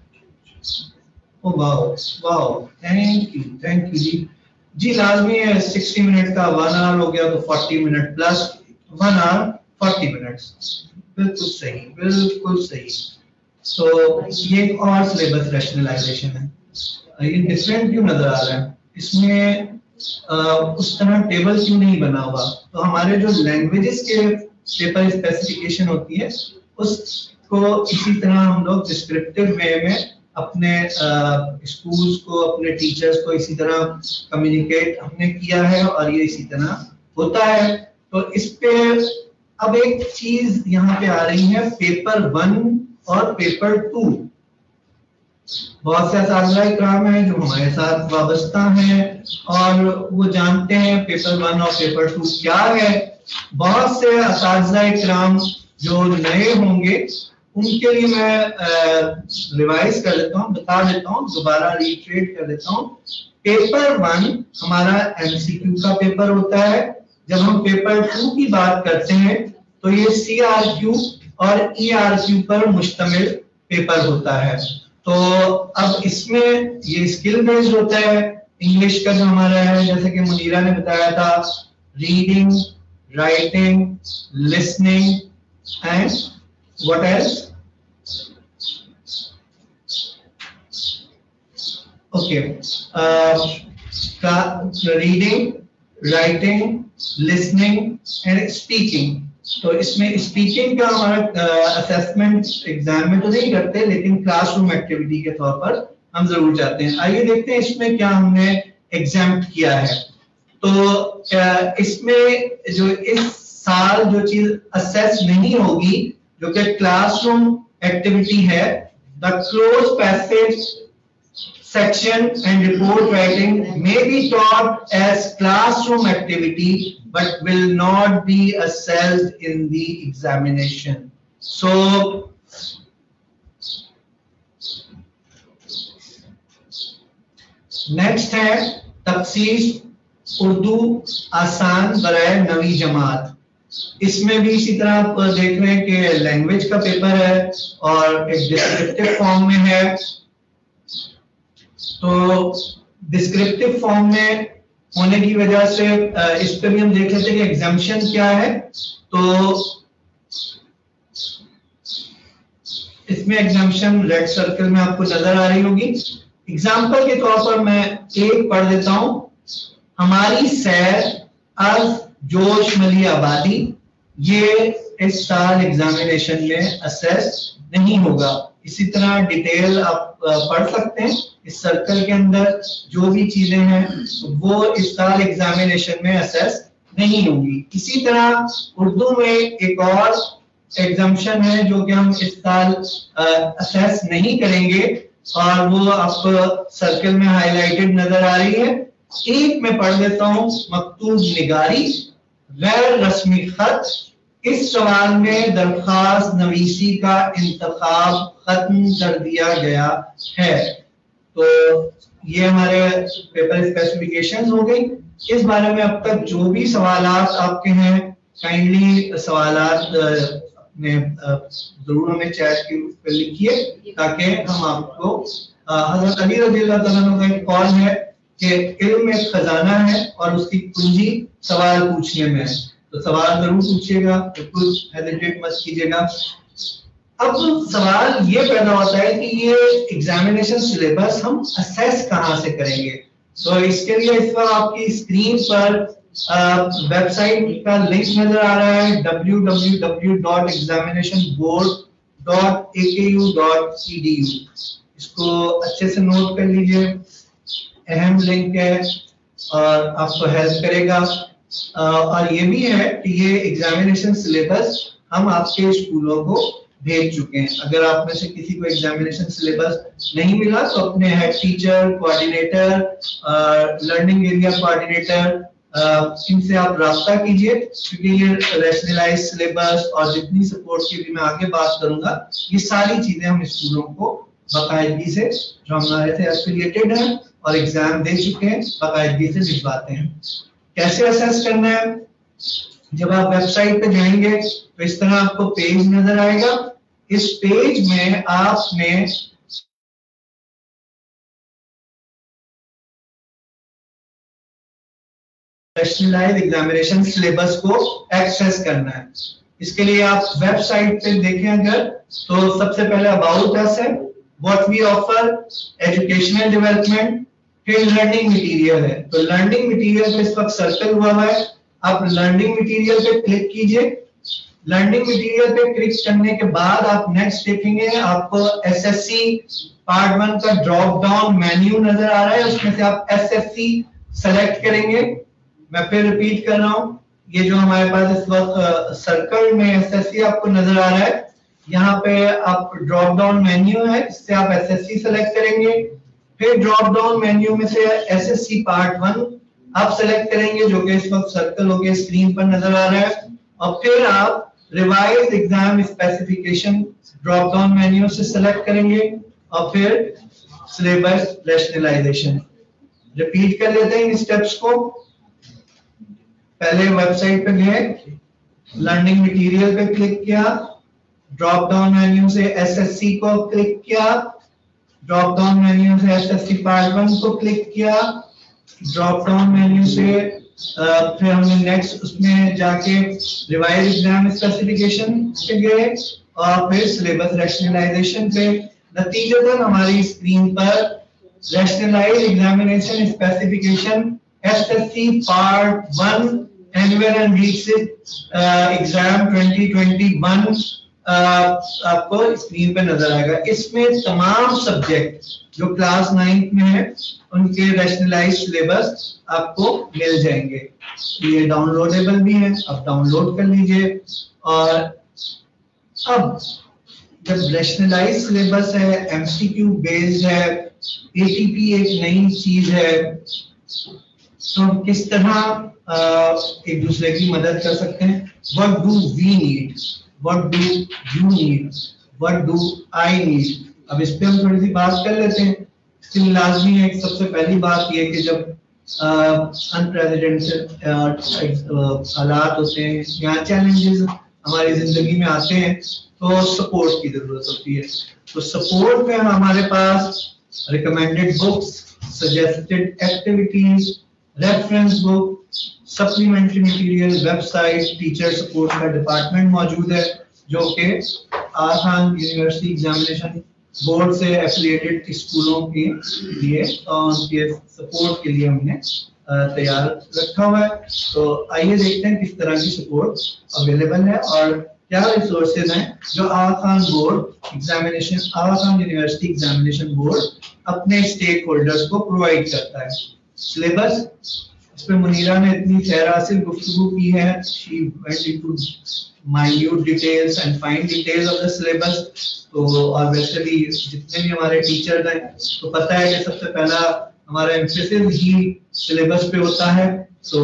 Oh wow wow, thank you जी लाजमी है। 60 मिनट का 1 hour हो गया तो 40 मिनट प्लस 1 hour 40 मिनट्स, बिल्कुल सही। तो ये एक और सिलेबस रैशनलाइजेशन है। ये डिफरेंट क्यों नजर आ रहा है? इसमें उस तरह टेबल क्यों नहीं बना हुआ? तो हमारे जो लैंग्वेजेस के पेपर स्पेसिफिकेशन होती है उसको इसी तरह हम लोग डिस्क्रिप्टिव वे में अपने स्कूल्स को, अपने टीचर्स को इसी तरह कम्युनिकेट हमने किया है और ये इसी तरह होता है। तो इस पे अब एक चीज यहाँ पे आ रही है, पेपर 1 और पेपर 2। बहुत से असातिज़ा इकराम हैं जो हमारे साथ वाबस्ता हैं और वो जानते हैं पेपर 1 और पेपर 2 क्या है। बहुत से असातिज़ा इकराम जो नए होंगे उनके लिए मैं रिवाइज कर देता हूँ, बता देता हूँ, दोबारा रिट्रेट कर देता हूँ। पेपर 1 हमारा एमसीक्यू का पेपर होता है। जब हम पेपर 2 की बात करते हैं तो ये सीआरक्यू और ईआरक्यू पर मुश्तमिल पेपर होता है। तो अब इसमें ये स्किल बेस्ड होता है। इंग्लिश का जो हमारा है, जैसे कि मुनीरा ने बताया था, reading, writing, listening and what else? Okay, reading, writing, listening and speaking. तो इसमें स्पीकिंग का हमारा असेसमेंट एग्जाम में तो नहीं करते, लेकिन क्लासरूम एक्टिविटी के तौर पर हम जरूर जाते हैं। आइए देखते हैं इसमें क्या हमने एग्जाम्प्ट किया है। तो इसमें जो इस साल जो चीज असेस नहीं होगी, जो कि क्लासरूम एक्टिविटी है, the close passage section and report writing may be taught as classroom activity but will not be assessed in the examination. So next है तखसीस उर्दू आसान बराए नवी जमात। इसमें भी इसी तरह आप देख रहे हैं कि लैंग्वेज का पेपर है और एक डिस्क्रिप्टिव फॉर्म में है। तो डिस्क्रिप्टिव फॉर्म में होने की वजह से इस पे भी हम देख लेते हैं कि एग्जाम्पशन क्या है। तो इसमें एग्जाम्पशन रेड सर्कल में आपको नजर आ रही होगी। एग्जाम्पल के तौर पर मैं एक पढ़ देता हूं। हमारी सैर अज जोश मली आबादी, ये इस साल एग्जामिनेशन में असेस नहीं होगा। इसी तरह डिटेल आप पढ़ सकते हैं। इस सर्कल के अंदर जो भी चीजें हैं वो इस साल एग्जामिनेशन में असेस नहीं होंगी। इसी तरह उर्दू में एक और एग्जाम्पशन है जो कि हम इस साल असेस नहीं करेंगे। और वो आपको सर्कल में हाईलाइटेड नजर आ रही है। एक में पढ़ देता हूँ, मकतूब निगारी गैर रस्मी खत, इस सवाल में दरख्वास्त नवीसी का इंतखाब खत्म कर दिया गया है। तो ये हमारे पेपर स्पेसिफिकेशन हो गई। इस बारे में अब तक जो भी सवालात आपके हैं, काइंडली सवालात अपने जरूर हमें चैट के पर लिखिए, ताकि हम आपको हज़रत अली रज़ियल्लाहु ताला अन्हु का एक कॉल है कि इल्म एक खजाना है और उसकी कुंजी सवाल पूछने में है। तो सवाल जरूर पूछिएगा, बिल्कुल हेजिटेट मत कीजिएगा। अब सवाल ये पैदा होता है कि ये एग्जामिनेशन सिलेबस हम असेस कहाँ से करेंगे। तो इसके लिए इस बार आपकी स्क्रीन पर वेबसाइट का लिंक नजर आ रहा है, www.examinationboard.aku.edu। इसको अच्छे से नोट कर लीजिए, अहम लिंक है और आपको हेल्प करेगा। और ये भी है कि ये एग्जामिनेशन सिलेबस हम आपके स्कूलों को भेज चुके हैं। अगर आप में से किसी को एग्जामिनेशन सिलेबस नहीं मिला तो अपने head teacher, coordinator, learning area coordinator, इनसे आप राब्ता कीजिए, क्योंकि ये रैशनलाइज सिलेबस और जितनी सपोर्ट की भी मैं आगे बात करूंगा, ये सारी चीजें हम स्कूलों को बाकायदगी से जो हमारे से एफिलिएटेड हैं और एग्जाम दे चुके हैं बाकायदगी से भिजवाते हैं। कैसे असेस करना है? जब आप वेबसाइट पे जाएंगे तो इस तरह आपको पेज नजर आएगा। इस पेज में आपने रैशनलाइज्ड एग्जामिनेशन सिलेबस को एक्सेस करना है। इसके लिए आप वेबसाइट पे देखें अगर, तो सबसे पहले अबाउट अस है, what we offer, educational development, फिर लर्निंग मटेरियल है। तो लर्निंग मटेरियल पे इस वक्त सर्कल हुआ है, आप लर्निंग मटेरियल पे क्लिक कीजिए। लर्निंग मटेरियल पे क्लिक करने के बाद आप नेक्स्ट देखेंगे, आपको एसएससी पार्ट 1 का ड्रॉप डाउन मेन्यू नजर आ रहा है, उसमें से आप एसएससी सेलेक्ट करेंगे। मैं फिर रिपीट कर रहा हूँ, ये जो हमारे पास इस वक्त सर्कल में एसएससी आपको नजर आ रहा है, यहाँ पे आप ड्रॉप डाउन मेन्यू है, इससे आप एसएससी सेलेक्ट करेंगे। फिर ड्रॉप डाउन मेन्यू में से एसएससी पार्ट 1 आप सेलेक्ट करेंगे, जो कि इस वक्त सर्कल होके स्क्रीन पर नजर आ रहा है। और फिर आप revise exam specification drop down menu से सेलेक्ट करेंगे और फिर सिलेबस रैशनलाइजेशन। रिपीट कर लेते हैं इन स्टेप्स को। पहले वेबसाइट पे गए, लर्निंग मटेरियल पे क्लिक किया, ड्रॉप डाउन मेन्यू से एसएससी को क्लिक किया, ड्रॉप डाउन मेन्यू से एसएससी पार्ट 1 को क्लिक किया, ड्रॉप डाउन मेन्यू से फिर हमने नेक्स्ट उसमें जाके रिवाइज एग्जाम स्पेसिफिकेशन पे गए और फिर सिलेबस रैशनलाइजेशन पे। नतीजतन हमारी स्क्रीन पर rationalised examination specification SSC part 1 annual and week exam 2021 आपको स्क्रीन पे नजर आएगा। इसमें तमाम सब्जेक्ट जो क्लास 9th में है उनके रैशनलाइज्ड सिलेबस आपको मिल जाएंगे। ये डाउनलोडेबल भी है, आप डाउनलोड कर लीजिए। और अब जब रैशनलाइज्ड सिलेबस है, एमसीक्यू बेस्ड है, एटीपी एक नई चीज है, तो हम किस तरह एक दूसरे की मदद कर सकते हैं। What do we need, what do you need, what do I need. अब इस पे हम थोड़ी सी बात कर लेते हैं। इसमें लाजमी है, सबसे पहली बात ये कि जब अनप्रेसिडेंटेड हालात होते हैं या चैलेंजेस हमारी जिंदगी में आते हैं, तो सपोर्ट की जरूरत होती है। तो सपोर्ट में हमारे पास recommended books, suggested activities, reference book, supplementary material, website, teacher support का डिपार्टमेंट मौजूद है, जो कि आसान यूनिवर्सिटी एग्जामिनेशन बोर्ड से एफिलिएटेड स्कूलों के लिए और उनके सपोर्ट के लिए हमने तैयार रखा हुआ है। तो आइए देखते हैं किस तरह की सपोर्ट अवेलेबल है और क्या रिसोर्सेज हैं जो आसान बोर्ड एग्जामिनेशन, आसान यूनिवर्सिटी एग्जामिनेशन बोर्ड अपने स्टेक होल्डर्स को प्रोवाइड करता है। सिलेबस इस पे मुनीरा ने इतनी सैरासिल गुफ्तगू की है, she went into minute details and fine details of the syllabus। तो और वैसे भी जितने भी हमारे टीचर हैं तो पता है कि सबसे पहला हमारा एम्फेसिस ही सिलेबस पे होता है। तो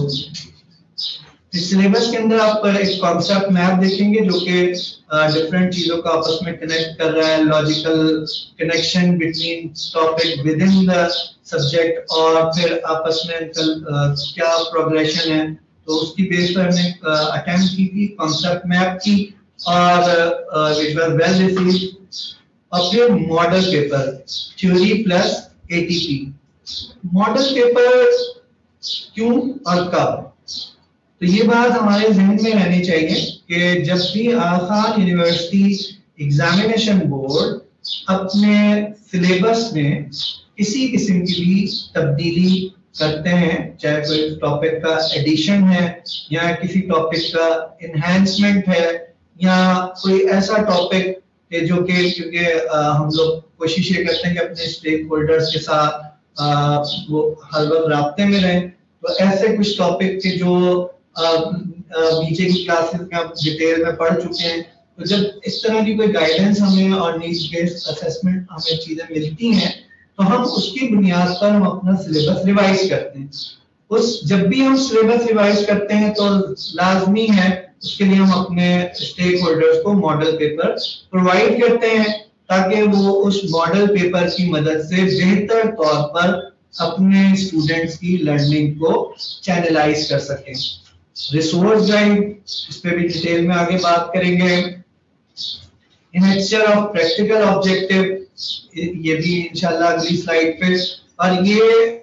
इस सिलेबस के अंदर आप एक कॉन्सेप्ट मैप देखेंगे जो कि डिफरेंट चीजों को आपस में कनेक्ट कर रहा है, logical connection between topic within the subject, और फिर आपस में क्या प्रोग्रेशन है। तो उसकी बेस पर हमने अटेम्प्ट की थी कॉन्सेप्ट मैप की, और इट वाज वेल रिसीव्ड। और फिर model paper theory plus ATP. Model paper क्यों और कब, तो ये बात हमारे जहन में रहनी चाहिए कि जब भी आसान यूनिवर्सिटी एग्जामिनेशन बोर्ड अपने सिलेबस में किसी किस्म की भी तब्दीली करते हैं, चाहे कोई टॉपिक का एडिशन है या किसी टॉपिक का इन्हेंसमेंट है या कोई ऐसा टॉपिक है जो कि क्योंकि हम लोग कोशिश ये करते हैं कि अपने स्टेक होल्डर्स के साथ वो हर वक्त राब्ते में रहें, तो ऐसे कुछ टॉपिक के जो नीचे की क्लासेस में आप डिटेल में पढ़ चुके हैं, तो जब इस तरह की कोई गाइडेंस हमें और नीड्स बेस्ड असेसमेंट हमें चीजें मिलती हैं तो हम उसकी बुनियाद पर हम अपना सिलेबस रिवाइज करते हैं। जब भी हम सिलेबस रिवाइज करते हैं तो लाजमी है उसके लिए हम अपने स्टेक होल्डर्स को मॉडल पेपर प्रोवाइड करते हैं ताकि वो उस मॉडल पेपर की मदद से बेहतर तौर पर अपने स्टूडेंट्स की लर्निंग को चैनलाइज कर सकें। रिसोर्स गाइड, इस पे भी डिटेल में आगे बात करेंगे। इनेक्चर ऑफ प्रैक्टिकल ऑब्जेक्टिव, ये भी इंशाल्लाह अगली स्लाइड पे। और ये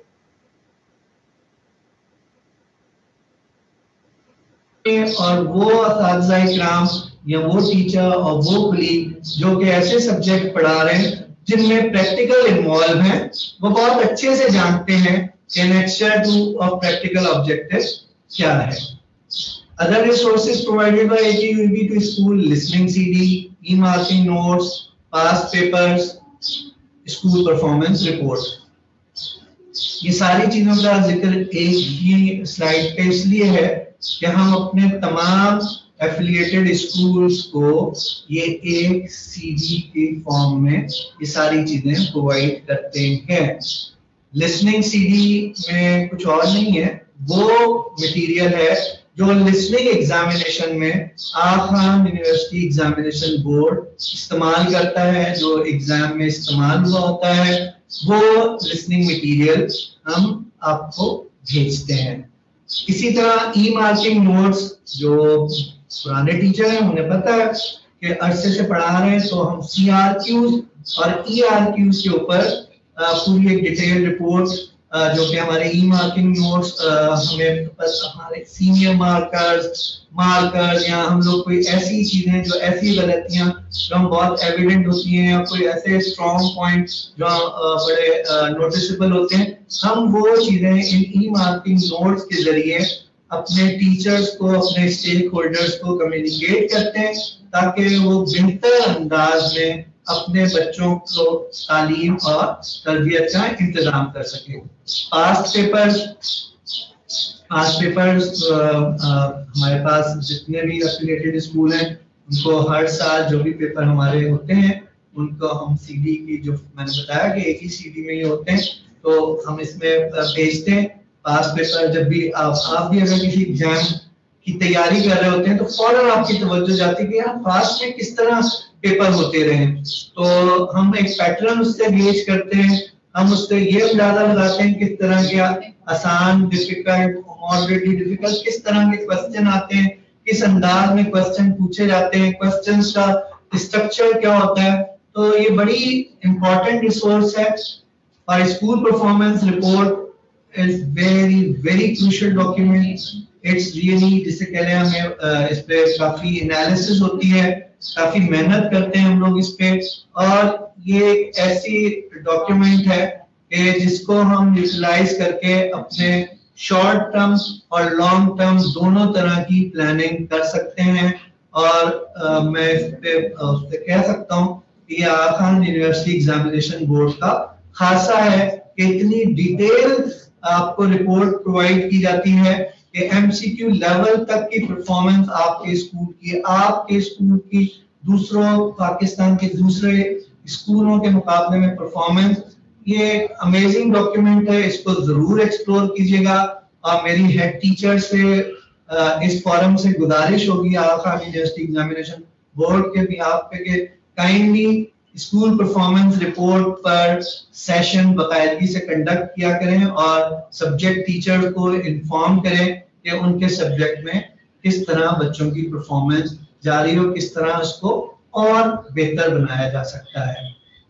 और वो असातिज़ा इकराम या वो टीचर और वो कलीग जो कि ऐसे सब्जेक्ट पढ़ा रहे हैं जिनमें प्रैक्टिकल इन्वॉल्व है, वो बहुत अच्छे से जानते हैं कि nature to of practical objective क्या है। Other resources provided by AKUEB to school, listening CD, e-marking notes, past papers, school performance report. ये सारी चीजों का जिक्र एक ही स्लाइड पे इसलिए है कि हम अपने तमाम एफिलिएटेड स्कूल्स को ये एक CD के फॉर्म में ये सारी चीजें प्रोवाइड करते हैं। लिसनिंग CD में कुछ और नहीं है, वो मटेरियल है जो लिसनिंग एग्जामिनेशन में आसान यूनिवर्सिटी एग्जामिनेशन बोर्ड इस्तेमाल करता है, जो एग्जाम में इस्तेमाल हुआ होता है वो लिसनिंग मटेरियल हम आपको भेजते हैं। इसी तरह ई-मार्किंग नोट्स, जो पुराने टीचर हैं उन्हें पता है कि अरसे से पढ़ा रहे हैं, तो हम CRQs और ERQs के ऊपर पूरी एक डिटेल रिपोर्ट जो कि हमारे ई-मार्किंग नोट्स हमें हमारे सीनियर मार्कर्स या हम लोग कोई ऐसी चीजें जो ऐसी गलतियां जो हम बहुत एविडेंट होती हैं या कोई ऐसे स्ट्रॉन्ग पॉइंट जो बड़े नोटिसेबल होते हैं, हम वो चीजें इन ई-मार्किंग नोट्स के जरिए अपने टीचर्स को, अपने स्टेक होल्डर्स को कम्युनिकेट करते हैं ताकि वो बेहतर अंदाज में अपने बच्चों को तालीम और तरबियत का इंतजाम कर सके। पास्ट पेपर्स हमारे पास जितने भी एफिलिएटेड स्कूल हैं उनको हर साल जो भी पेपर हमारे होते हैं उनको हम CD की, जो मैंने बताया कि एक ही CD में ये होते हैं, तो हम इसमें भेजते हैं। पास्ट पेपर जब भी आप भी अगर किसी एग्जाम की तैयारी कर रहे होते हैं तो फौरन आपकी तवज्जो जाती है कि यार पास्ट में किस तरह पेपर होते रहे, तो हम एक पैटर्न उससे गेज करते हैं, हम उससे ये अंदाजा लगाते हैं किस तरह के आसान, डिफिकल्ट, मॉडरेटली डिफिकल्ट किस तरह के क्वेश्चन आते हैं, किस अंदाज में क्वेश्चन पूछे जाते हैं, क्वेश्चंस का स्ट्रक्चर क्या होता है। तो ये बड़ी इंपॉर्टेंट रिसोर्स है। और school performance report is very crucial document. It's really, जिसे कह रहे हैं हमें इस पे काफी एनालिसिस होती है, काफी मेहनत करते हैं हम लोग इस पे, और ये एक ऐसी डॉक्यूमेंट है कि जिसको हम यूटिलाइज करके अपने शॉर्ट टर्म और लॉन्ग टर्म दोनों तरह की प्लानिंग कर सकते हैं। और मैं इस पे कह सकता हूँ कि ये आसान यूनिवर्सिटी एग्जामिनेशन बोर्ड का खासा है कि इतनी डिटेल आपको रिपोर्ट प्रोवाइड की जाती है कि एमसीक्यू लेवल तक की परफॉर्मेंस आपके स्कूल की दूसरों पाकिस्तान के दूसरे स्कूलों के मुकाबले में परफॉर्मेंस। ये एक अमेजिंग डॉक्यूमेंट है, इसको जरूर एक्सप्लोर कीजिएगा। और मेरी हेड टीचर से इस फोरम से गुजारिश होगी आला खान यूनिवर्सिटी एग्जामिनेशन बोर्ड के भी आप पे कि काइंडली स्कूल परफॉर्मेंस रिपोर्ट पर सेशन बाकायदगी से कंडक्ट किया करें और सब्जेक्ट टीचर को इन्फॉर्म करें कि उनके सब्जेक्ट में किस तरह बच्चों की परफॉर्मेंस जा रही हो, किस तरह उसको और बेहतर बनाया जा सकता है।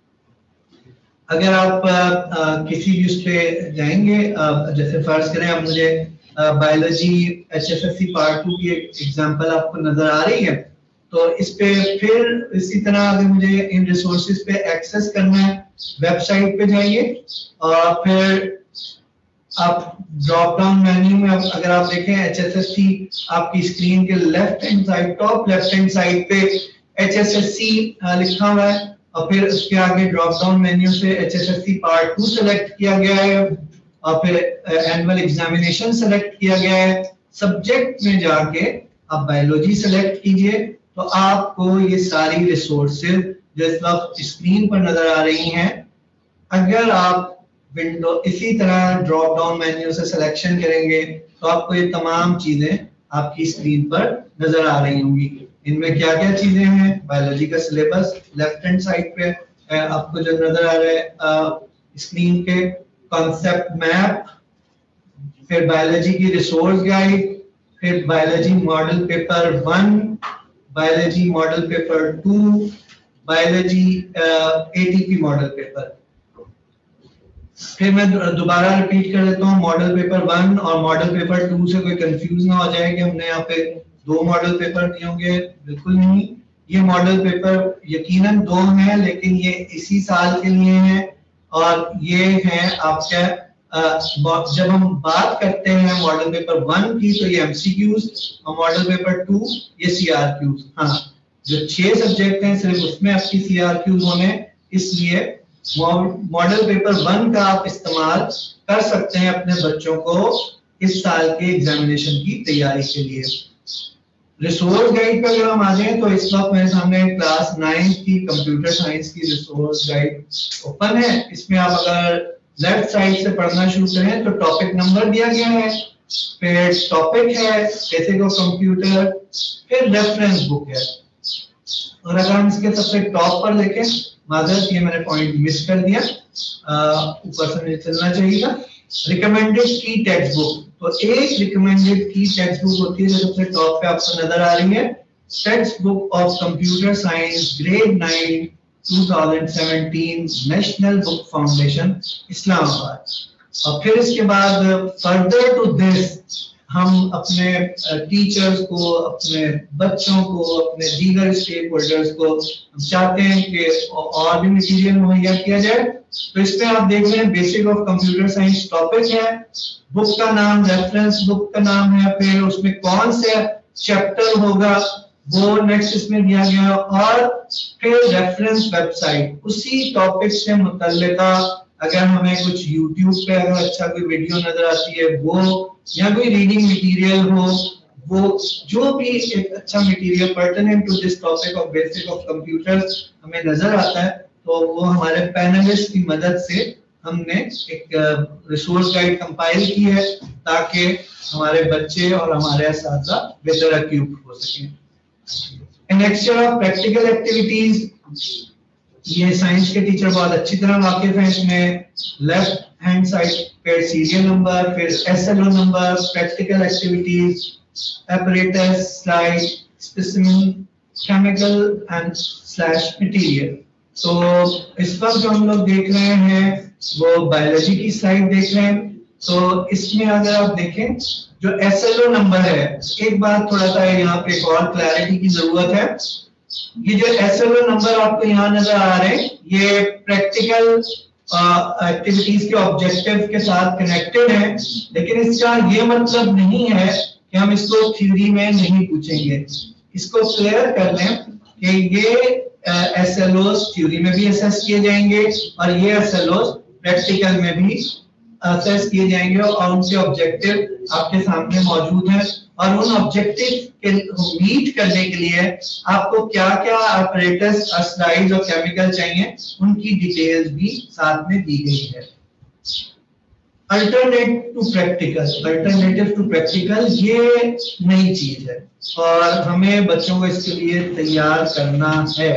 अगर आप किसी भी उस पे जाएंगे, जैसे फर्ज करें अब मुझे बायोलॉजी HSSC पार्ट 2 की एग्जांपल आपको नजर आ रही है, तो इस पे फिर इसी तरह अगर मुझे इन रिसोर्सेज पे एक्सेस करना है, वेबसाइट पे जाइए और फिर आप ड्रॉप डाउन मेन्यू में अगर आप देखें HSSC आपकी स्क्रीन के left hand side, top left hand side पे HSSC लिखा हुआ है और फिर उसके आगे ड्रॉप डाउन मेन्यू से HSSC पार्ट 2 सेलेक्ट किया गया है और फिर एनुअल एग्जामिनेशन सेलेक्ट किया गया है। सब्जेक्ट में जाके आप बायोलॉजी सेलेक्ट कीजिए तो आपको ये सारी रिसोर्सेज जो इस वक्त स्क्रीन पर नजर आ रही हैं, अगर आप विंडो इसी तरह ड्रॉप डाउन मेन्यू से सिलेक्शन करेंगे तो आपको ये तमाम चीजें आपकी स्क्रीन पर नजर आ रही होंगी। इनमें क्या क्या चीजें हैं, बायोलॉजी का सिलेबस लेफ्ट हैंड साइड पे आपको जो नजर आ रहा है स्क्रीन के, कॉन्सेप्ट मैप, फिर बायोलॉजी की रिसोर्स गाइड, फिर biology model paper 1, biology model paper 2, biology ATP model paper. फिर मैं दोबारा रिपीट कर देता हूँ, मॉडल पेपर 1 और मॉडल पेपर 2 से कोई कंफ्यूज ना हो जाए कि हमने यहाँ पे 2 मॉडल पेपर दिए होंगे, बिल्कुल नहीं। ये मॉडल पेपर यकीनन 2 हैं, लेकिन ये इसी साल के लिए हैं और ये हैं आपका जब हम बात करते हैं मॉडल पेपर 1 की तो ये MCQs और मॉडल पेपर 2 ये CRQs। हाँ, जो 6 सब्जेक्ट हैं सिर्फ उसमें आपकी CRQs होने, इसलिए मॉडल पेपर 1 का आप इस्तेमाल कर सकते हैं अपने बच्चों को इस साल के एग्जामिनेशन की तैयारी के लिए। रिसोर्स गाइड पर अगर हम आ जाएं तो इस वक्त मेरे सामने क्लास 9 की कंप्यूटर साइंस की रिसोर्स गाइड ओपन है। इसमें आप अगर लेफ्ट साइड से पढ़ना शुरू करें तो टॉपिक नंबर दिया गया है, फिर टॉपिक है बेसिक ऑफ कंप्यूटर, फिर रेफरेंस बुक है। और अगर हम इसके सबसे टॉप पर देखें, मादरत ये मैंने पॉइंट मिस कर दिया, ऊपर से मुझे चलना चाहिए, रिकमेंडेड की टेक्स्ट बुक। तो एक रिकमेंडेड की टेक्स्ट बुक होती है जो सबसे टॉप पे आपको नजर आ रही है, text book of computer science grade 9 2017 national book foundation Islamabad. और फिर इसके बाद फर्दर टू दिस हम अपने टीचर्स को, अपने बच्चों को, अपने दीगर स्टेक होल्डर्स को चाहते हैं कि और भी मटीरियल मुहैया किया जाए। तो इसमें आप देख रहे हैं basic of computer science topic है, बुक का नाम, रेफरेंस बुक का नाम है, फिर उसमें कौन से चैप्टर होगा वो नेक्स्ट इसमें दिया गया, और फिर रेफरेंस वेबसाइट उसी टॉपिक से मुतल्लिका अगर हमें कुछ YouTube पे अगर अच्छा कोई वीडियो नजर आती है वो, या कोई रीडिंग मटेरियल हो, वो जो भी एक अच्छा material pertinent to this topic of basic of computers हमें नजर आता है, तो वो हमारे पैनलिस्ट की मदद से हमने एक रिसोर्स गाइड कंपाइल की है ताकि हमारे बच्चे और हमारे असातिज़ा बेहतर इक्विप हो सकें। नेक्स्ट ऑफ प्रैक्टिकल एक्टिविटीज, ये साइंस के टीचर बहुत अच्छी तरह वाकिफ हैं इसमें। लेफ्ट हैंड साइड पे सीरियल नंबर, फिर SLO number, practical activities, apparatus, slide, specimen, chemical and slash material. तो इस वक्त जो हम लोग देख रहे हैं वो बायोलॉजी की स्लाइड देख रहे हैं। तो इसमें अगर आप देखें जो SLO नंबर है, एक बात थोड़ा सा यहाँ पे एक और क्लैरिटी की जरूरत है। ये जो SLO नंबर आपको यहाँ नजर आ रहे हैं ये प्रैक्टिकल एक्टिविटीज के ऑब्जेक्टिव के साथ कनेक्टेड है, लेकिन इसका ये मतलब नहीं है कि हम इसको थ्योरी में नहीं पूछेंगे। इसको क्लियर कर लें कि ये SLOs थ्योरी में भी असेस किए जाएंगे और ये SLOs प्रैक्टिकल में भी असेस किए जाएंगे और उनके ऑब्जेक्टिव आपके सामने मौजूद हैं और उन ऑब्जेक्टिव के मीट करने के लिए आपको क्या क्या apparatus, स्लाइड्स और केमिकल चाहिए, उनकी डिटेल्स भी साथ में दी गई है। अल्टरनेटिव टू प्रैक्टिकल ये नई चीज है और हमें बच्चों को इसके लिए तैयार करना है।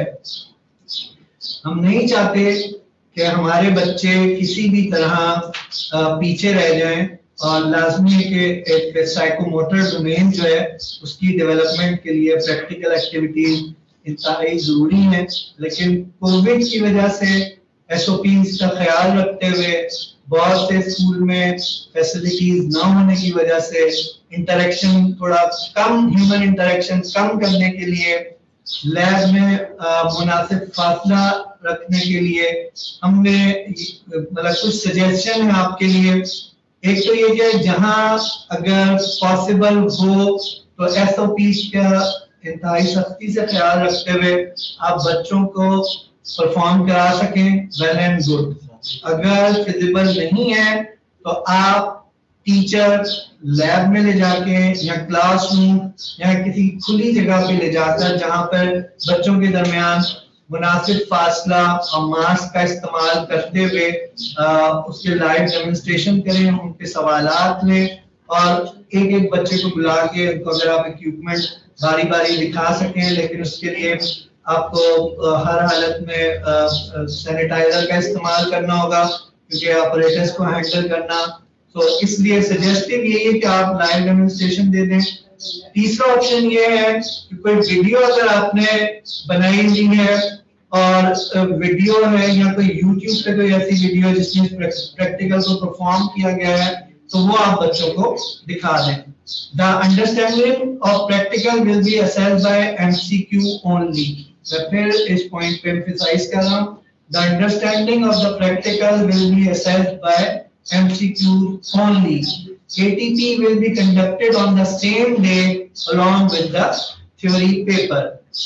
हम नहीं चाहते कि हमारे बच्चे किसी भी तरह पीछे रह जाएं और लाजमी है कि एक साइकोमोटर डोमेन जो है उसकी डेवलपमेंट के लिए प्रैक्टिकल एक्टिविटीज इंतहाई जरूरी है। लेकिन कोविड की वजह से एसओपीज का ख्याल रखते हुए बहुत से स्कूल में फैसिलिटीज ना होने की वजह से इंटरेक्शन थोड़ा कम, ह्यूमन इंटरेक्शन कम करने के लिए लैब में मुनासिब फासला रखने के लिए हमने मतलब कुछ सजेशन है आपके लिए। एक तो ये कि जहां अगर पॉसिबल हो तो एसओपीज का इंतहाई सख्ती से ख्याल रखते हुए आप बच्चों को परफॉर्म करा सकें, वेल एंड गुड। अगर फिजिबल नहीं है तो आप टीचर लैब में ले जाके या क्लासरूम या किसी खुली जगह पे ले जाकर जहां पर बच्चों के दरमियान मुनासिब फासला और मास्क का इस्तेमाल करते हुए उसके लाइव डेमोन्स्ट्रेशन करें, उनके सवालात लें और एक एक बच्चे को बुला के उनको अगर आप इक्विपमेंट बारी बारी दिखा सकें, लेकिन उसके लिए आपको हर हालत में सैनिटाइजर का इस्तेमाल करना होगा क्योंकि ऑपरेटर्स को हैंडल करना। तो इसलिए सजेस्टिव यही है कि आप लाइव डेमोन्स्ट्रेशन दे दें। तीसरा ऑप्शन ये है कि कोई वीडियो अगर आपने बनाई हुई है और वीडियो है या कोई यूट्यूब पे कोई ऐसी वीडियो जिसमें प्रैक्टिकल को परफॉर्म किया गया है तो वो आप बच्चों को दिखा दें। The understanding of practical will be assessed by MCQ only. मैं फिर इस पॉइंट पे एम्फसाइज कर रहा हूँ। The understanding of the practical will be assessed by MCQ only. ATP will be conducted on the same day along with the theory paper.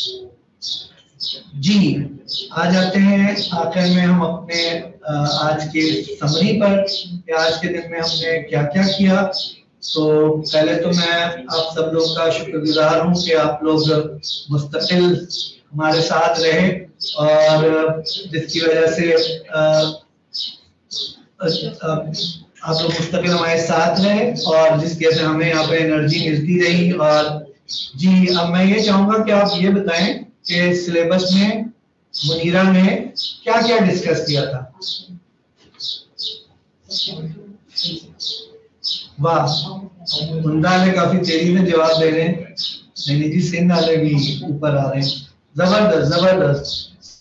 जी, आ जाते हैं आखिर में हम अपने आज के समरी पर कि आज के दिन में हमने क्या क्या किया। तो पहले तो मैं आप सब लोग का शुक्रगुजार हूँ कि आप लोग मुस्तकिल हमारे साथ रहे और जिसकी वजह से आप लोग मुस्तकिल हमारे साथ रहे और जिसकी वजह से हमें यहाँ पे एनर्जी मिलती रही। और जी, अब मैं ये चाहूंगा कि आप ये बताएं कि सिलेबस में मुनीरा ने क्या क्या डिस्कस किया था। वाह, मुंडा ने काफी तेजी में जवाब दे रहे हैं। नहीं जी, सिंध वाले भी ऊपर आ रहे हैं। जबरदस्त जबरदस्त।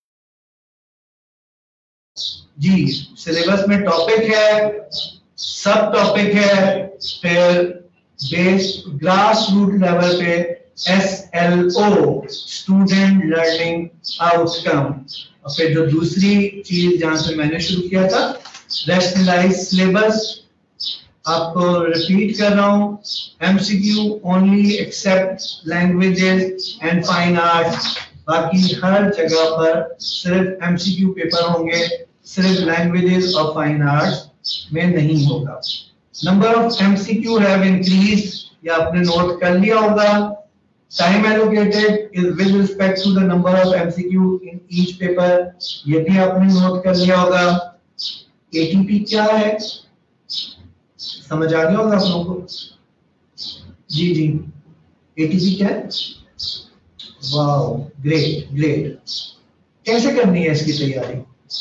जी, सिलेबस में टॉपिक है, सब टॉपिक है, फिर बेस ग्रास रूट लेवल पे SLO स्टूडेंट लर्निंग आउटकम, और फिर जो दूसरी चीज जहां से मैंने शुरू किया था रैशनलाइज सिलेबस। आपको रिपीट कर रहा हूँ, MCQ only except languages and fine arts. बाकी हर जगह पर सिर्फ MCQ पेपर होंगे, सिर्फ लैंग्वेजेस और फाइन आर्ट्स में नहीं होगा। Number of MCQ have increased, ये आपने नोट कर लिया होगा। Time allocated is with respect to the number of MCQ in each paper, ये भी आपने नोट कर लिया होगा। ATP क्या है समझ आ गया होगा आप लोगों को। जी जी, ATP क्या है? Wow, great great. कैसे करनी है इसकी तैयारी?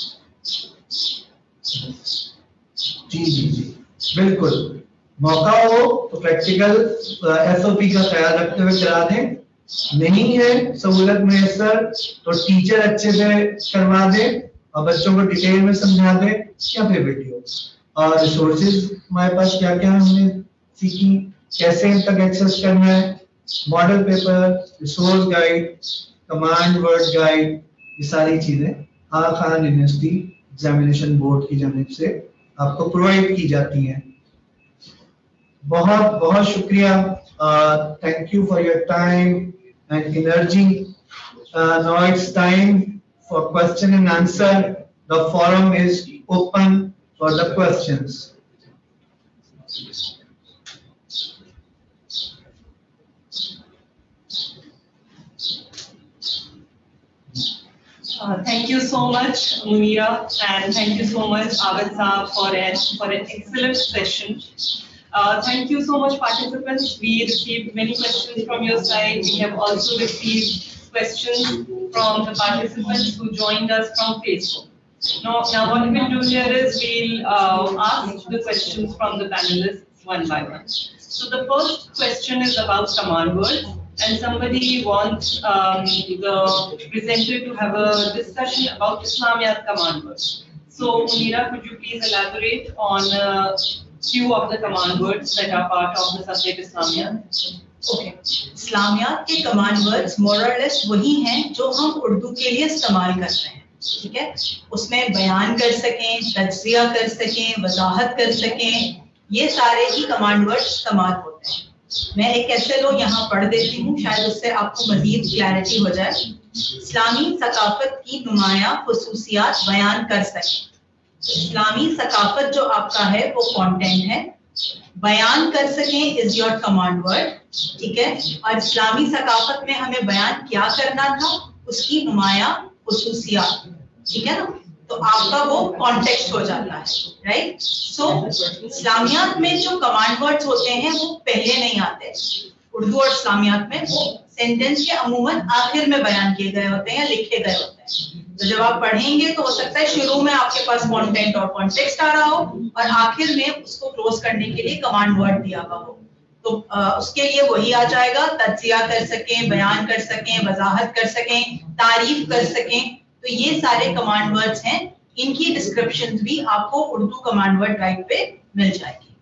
जी जी जी, बिल्कुल, मौका हो तो प्रैक्टिकल SOP का ख्याल रखते हुए करा दें। नहीं है सहूलत मैसर तो टीचर अच्छे से करवा दे और बच्चों को डिटेल में समझा दे, या फिर वीडियो। और रिसोर्सेज हमारे पास क्या क्या हमने सीखी, कैसे इन तक एक्सेस करना है, model paper, resource guide, command word guide, ये सारी चीजें Aga Khan university examination board की जानिब से आपको प्रोवाइड की जाती हैं। बहुत बहुत शुक्रिया। Thank you for your time and energy. Now it's time for question and answer. The forum is open for the questions. Thank you so much, Munira, and thank you so much, Abid Saab, for an excellent session. Thank you so much, participants. We received many questions from your side. We have also received questions from the participants who joined us from Facebook. Now what we'll do here is we'll ask the questions from the panelists one by one. So the first question is about command words, and somebody wants the presenter to have a discussion about Islamiyat command words. So Munira, could you please elaborate on few of the command words that are part of the subject Islamiyat? Okay. Islamiyat के command words मोर और less वही हैं जो हम उर्दू के लिए इस्तेमाल करते हैं, ठीक है? उसमें बयान कर सकें, तज्जिया कर सकें, वजाहत कर सकें, ये सारे ही कमांड वर्ड्स इस्तेमाल होते हैं. मैं एक एसएलओ यहाँ पढ़ देती हूँ, शायद उससे आपको मजीद क्लैरिटी हो जाए. इस्लामी सकाफत की नुमाया खुसूसियात बयान कर सकें. इस्लामी सकाफत जो आपका है वो कंटेंट है. बयान कर सकें इज योर कमांड वर्ड, ठीक है? और इस्लामी सकाफत में हमें बयान क्या करना था, उसकी नुमाया खुसूसियात, ठीक है ना? तो आपका वो कॉन्टेक्स्ट हो जाता है, राइट? सो इस्लामियात में जो कमांड वर्ड्स होते हैं वो पहले नहीं आते. उर्दू और इस्लामियात में वो सेंटेंस के अमूमन आखिर में बयान किए गए होते हैं या लिखे गए होते हैं. तो जब आप पढ़ेंगे तो हो सकता है शुरू में आपके पास कंटेंट और कॉन्टेक्स्ट आ रहा हो और आखिर में उसको क्लोज करने के लिए कमांड वर्ड दिया हुआ हो. तो उसके लिए वही आ जाएगा, तज्जिया कर सकें, बयान कर सकें, वजाहत कर सकें, तारीफ कर सकें. तो ये सारे कमांड वर्ड्स हैं. इनकी डिस्क्रिप्शंस भी आपको उर्दू कमांड वर्ड गाइड पे मिल जाएगी.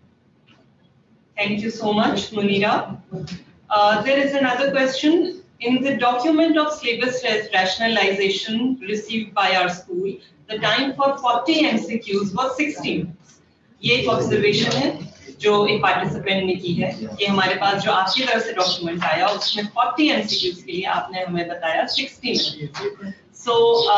Thank you so much, Munira. There is another question. In the document of syllabus rationalization received by our school, the time for 40 MCQs was 60 minutes. ये एक observation है जो एक पार्टिसिपेंट ने की है कि हमारे पास जो आपकी तरफ से डॉक्यूमेंट आया उसमें 40 MCQs के लिए आपने हमें बताया 60 minutes. So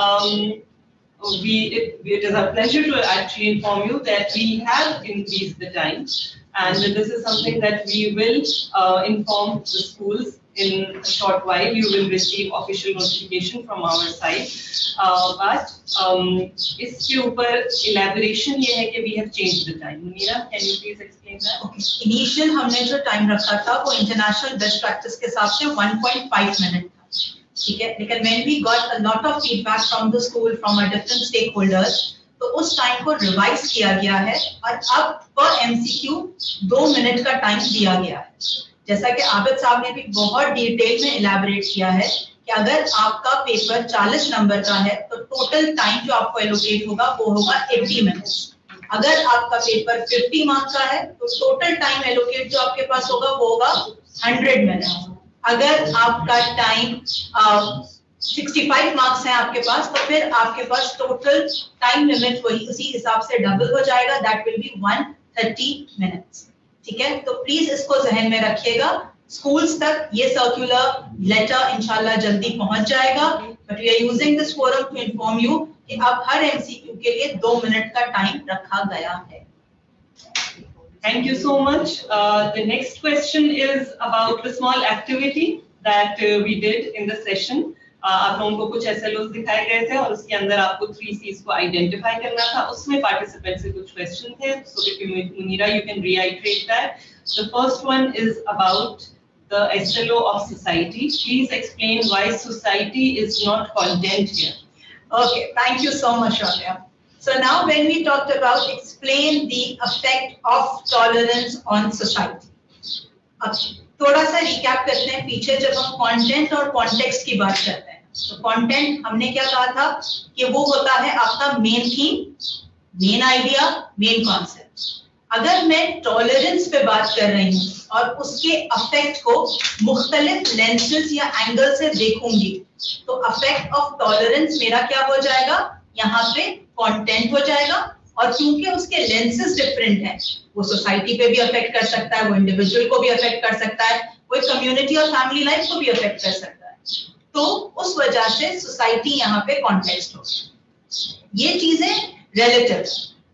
it is a pleasure to actually inform you that we have increased the time, and this is something that we will inform the schools in a short while. You will receive official notification from our side. But इसके ऊपर elaboration ये है कि we have changed the time. Munira, can you please explain that? Okay. Initial हमने जो time रखा था वो इंटरनेशनल बेस्ट प्रैक्टिस के हिसाब से 1.5 मिनट था, ठीक है? लेकिन when we got a lot of feedback from the school, from our different stakeholders, तो उस टाइम को रिवाइज किया गया है और अब पर एमसीक्यू 2 मिनट का टाइम दिया गया है. जैसा कि आबिद साहब ने भी बहुत डिटेल में इलैबोरेट किया है कि अगर आपका पेपर 40 नंबर का है तो टोटल टाइम जो आपको एलोकेट होगा वो होगा 80 मिनट्स. अगर आपका पेपर 50 मार्क्स का है तो टोटल टाइम एलोकेट जो आपके पास होगा वो होगा 100 मिनट्स. अगर आपका टाइम 65 मार्क्स है आपके पास तो फिर आपके पास टोटल टाइम लिमिट वही उसी हिसाब से डबल हो जाएगा. दैट विल बी 130 मिनट्स, ठीक है? तो प्लीज इसको जहन में रखिएगा. स्कूल्स तक ये सर्कुलर लेटर इंशाल्लाह जल्दी पहुंच जाएगा. But we are using this forum to inform you कि अब हर एमसीक्यू के लिए 2 मिनट का टाइम रखा गया है. Thank you so much. The next question is about the small activity that we did in the session. आप लोगों को कुछ SLOs दिखाए गए थे और उसके अंदर आपको 3 C's को आइडेंटिफाई करना था. उसमें पार्टिसिपेंट से कुछ क्वेश्चन थे. So if you, Munira, you can reiterate that. The first one is about the SLO of society. Please explain why society is not content here. Okay, thank you so much, Rabia. So now when we talked about explain the effect of tolerance on society. अब थोड़ा सा recap करते हैं पीछे जब हम content और context की बात करते हैं. तो कंटेंट हमने क्या कहा था कि वो होता है आपका main theme, main idea, main concept. अगर मैं टॉलरेंस पे बात कर रही हूँ और उसके अफेक्ट को मुख्तलिफ लेंसेज या एंगल से देखूंगी तो अफेक्ट ऑफ टॉलरेंस मेरा क्या हो जाएगा, यहाँ पे कंटेंट हो जाएगा. और क्योंकि उसके लेंसेज डिफरेंट हैं, वो सोसाइटी पे भी अफेक्ट कर सकता है, वो इंडिविजुअल को भी अफेक्ट कर सकता है, वो कम्युनिटी और फैमिली लाइफ को भी अफेक्ट कर सकता है. तो उस वजह से सोसाइटी यहाँ पे कॉन्टेक्स्ट हो. ये चीजें रिलेटिव.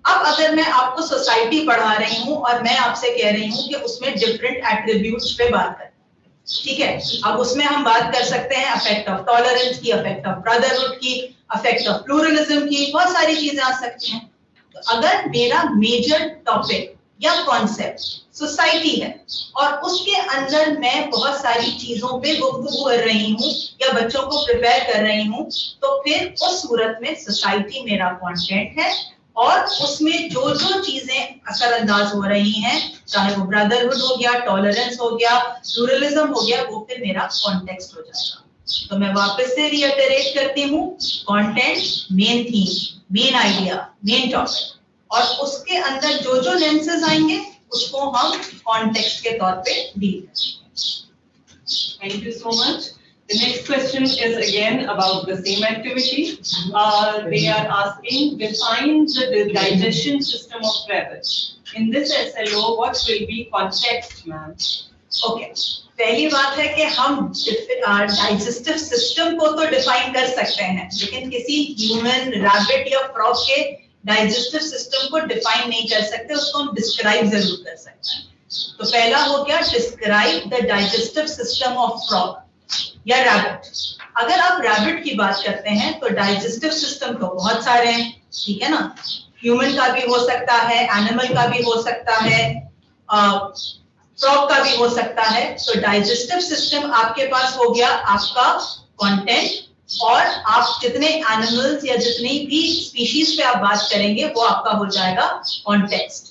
अब अगर मैं आपको सोसाइटी पढ़ा रही हूँ और मैं आपसे कह रही हूँ कि उसमें डिफरेंट एट्रीब्यूट्स पे बात करें, ठीक है, अब उसमें हम बात कर सकते हैं अफेक्ट ऑफ टॉलरेंस की, अफेक्ट ऑफ ब्रदरहुड की, अफेक्ट ऑफ प्लूरलिज्म की, बहुत सारी चीजें आ सकती हैं। तो अगर मेरा मेजर टॉपिक या कॉन्सेप्ट सोसाइटी है और उसके अंदर मैं बहुत सारी चीजों पे गुफ्तगू कर रही हूँ या बच्चों को प्रिपेयर कर रही हूँ, तो फिर उस सूरत में सोसाइटी मेरा कंटेंट है और उसमें जो जो चीजें असरअंदाज हो रही हैं, चाहे वो ब्रदरहुड हो गया, टॉलरेंस हो गया, प्लूरलिज्म हो गया, वो फिर मेरा कॉन्टेक्स्ट हो जाएगा। तो मैं वापस से रिइटरेट करती हूँ, content, main theme, main idea, main topic, और उसके अंदर जो जो लेंसेज आएंगे उसको हम कॉन्टेक्स्ट के तौर पे डील करेंगे। Thank you so much. The next question is again about the same activity. They are asking, define the digestion system of rabbit. In this SLO, what will be context, ma'am? Okay. पहली बात है कि हम digestive system को तो define कर सकते हैं, लेकिन किसी ह्यूमन, रैबिट या फ्रॉग के डाइजेस्टिव सिस्टम को डिफाइन नहीं कर सकते, उसको हम डिस्क्राइब जरूर कर सकते हैं। तो पहला हो गया describe the digestive system of frog या रैबिट। अगर आप रैबिट की बात करते हैं तो डाइजेस्टिव सिस्टम तो बहुत सारे हैं, ठीक है ना, ह्यूमन का भी हो सकता है, एनिमल का भी हो सकता है, फ्रॉग का भी हो सकता है। तो डाइजेस्टिव सिस्टम आपके पास हो गया आपका कंटेंट, और आप जितने एनिमल्स या जितनी भी स्पीशीज पे आप बात करेंगे वो आपका हो जाएगा कॉन्टेक्स्ट।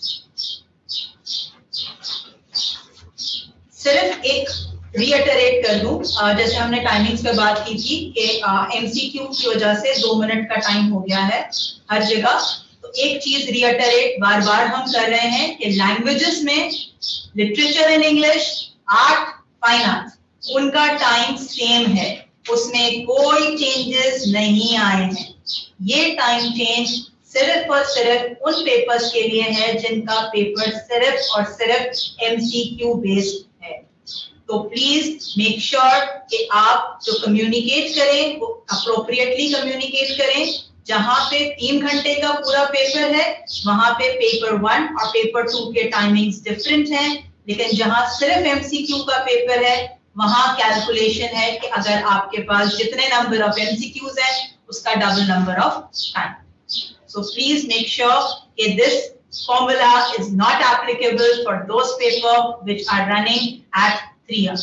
सिर्फ एक रिइटरेट कर दूं, जैसे हमने टाइमिंग्स पे बात की थी कि एमसीक्यू की वजह से 2 मिनट का टाइम हो गया है हर जगह, तो एक चीज रिइटरेट बार बार हम कर रहे हैं कि लैंग्वेजेस में literature in English, art, fine art, उनका टाइम सेम है, उसमें कोई चेंजेस नहीं आए हैं। ये टाइम चेंज सिर्फ और सिर्फ उन पेपर्स के लिए है जिनका पेपर सिर्फ और सिर्फ एमसीक्यू बेस्ड है। तो प्लीज मेक श्योर कि आप जो कम्युनिकेट करें वो अप्रोप्रिएटली कम्युनिकेट करें। जहां पे 3 घंटे का पूरा पेपर है वहां पे पेपर 1 और पेपर 2 के टाइमिंग्स डिफरेंट हैं, लेकिन जहां सिर्फ एमसीक्यू का पेपर है वहां कैलकुलेशन है कि अगर आपके पास जितने नंबर ऑफ एमसीक्यूज हैं उसका double number of time. So please make sure कि this formula is not applicable for those paper which are running at 3 hours.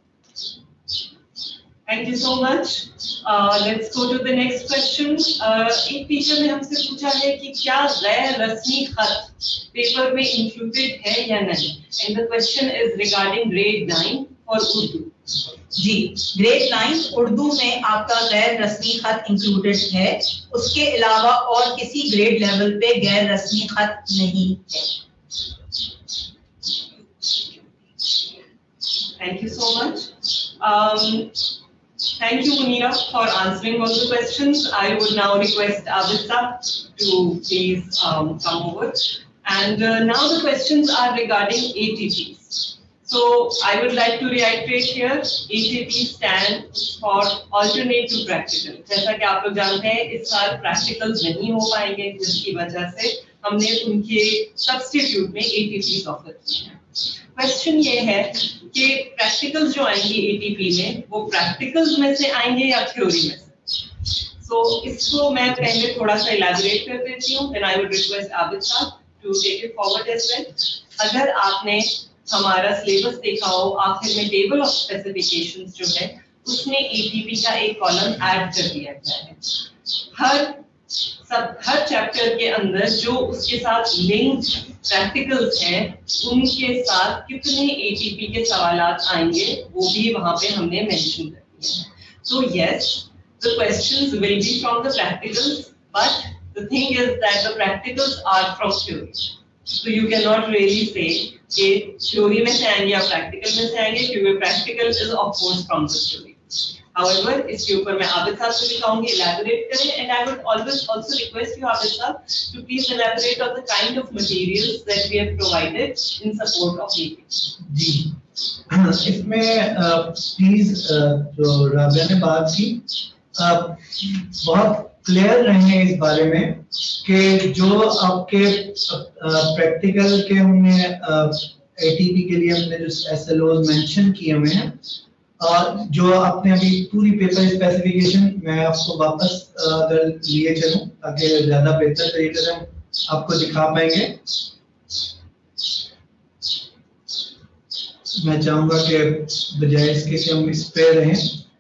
Thank you so much. Let's go to the next question. एक teacher ने हमसे पूछा है कि क्या गैर रस्मी खत पेपर में इंक्लूडेड है या नहीं, and the question is regarding grade 9 for Urdu. जी, ग्रेड 9 उर्दू में आपका गैर रस्मी खत इंक्लूडेड है, उसके अलावा और किसी ग्रेड लेवल पे गैर रस्मी खत नहीं है। Thank you so much. Thank you, Munira, for answering all the questions. I would now request Abisa to please come over. And now the questions are regarding ATPs. So I would like to reiterate here, ATP stands for alternate to practical. जैसा कि आप लोग जानते हैं इस साल practicals नहीं हो पाएंगे, जिसकी वजह से हमने उनके सब्स्टिट्यूट में ATPs ऑफर किए हैं। क्वेश्चन ये है कि प्रैक्टिकल्स जो आएंगे ATP में वो प्रैक्टिकल्स में से आएंगे या थ्योरी में से। So इसको मैं पहले थोड़ा सा इलैबोरेट कर देती हूँ, then I would request Abid sir to take it forward as well. अगर आपने हमारा सिलेबस देखा हो, आखिर में टेबल ऑफ स्पेसिफिकेशंस जो है उसमें ATP का एक कॉलम ऐड कर दिया गया है। हर चैप्टर के अंदर जो उसके साथ लिंक्ड प्रैक्टिकल्स हैं उनके साथ कितने ATP के सवालात आएंगे वो भी वहां पे हमने मेंशन कर दिया है। So yes, the questions will be from the practicals, but the thing is that the practicals are from theory. So you cannot really say कि थ्योरी में से आएंगे या प्रैक्टिकल में से आएंगे, क्योंकि practical is of course from the theory. However, इसके ऊपर मैं आबिद साहब से भी कहूंगी elaborate करें, and I would always also request you Abid साहब to please elaborate on the kind of materials that we have provided in support of ATP. जी, इसमें प्लीज जो राबिया ने बात की बहुत क्लियर रहें इस बारे में कि जो आपके प्रैक्टिकल के हमने एटीपी के लिए हमने जो एसएलओज मेंशन किए हुए हैं और जो आपने अभी पूरी पेपर स्पेसिफिकेशन मैं आपको वापस अगर लिए चलूं ताकि ज्यादा बेहतर तरीके से हम आपको दिखा पाएंगे। मैं चाहूंगा कि बजाय इसके कि हम इस पे रहें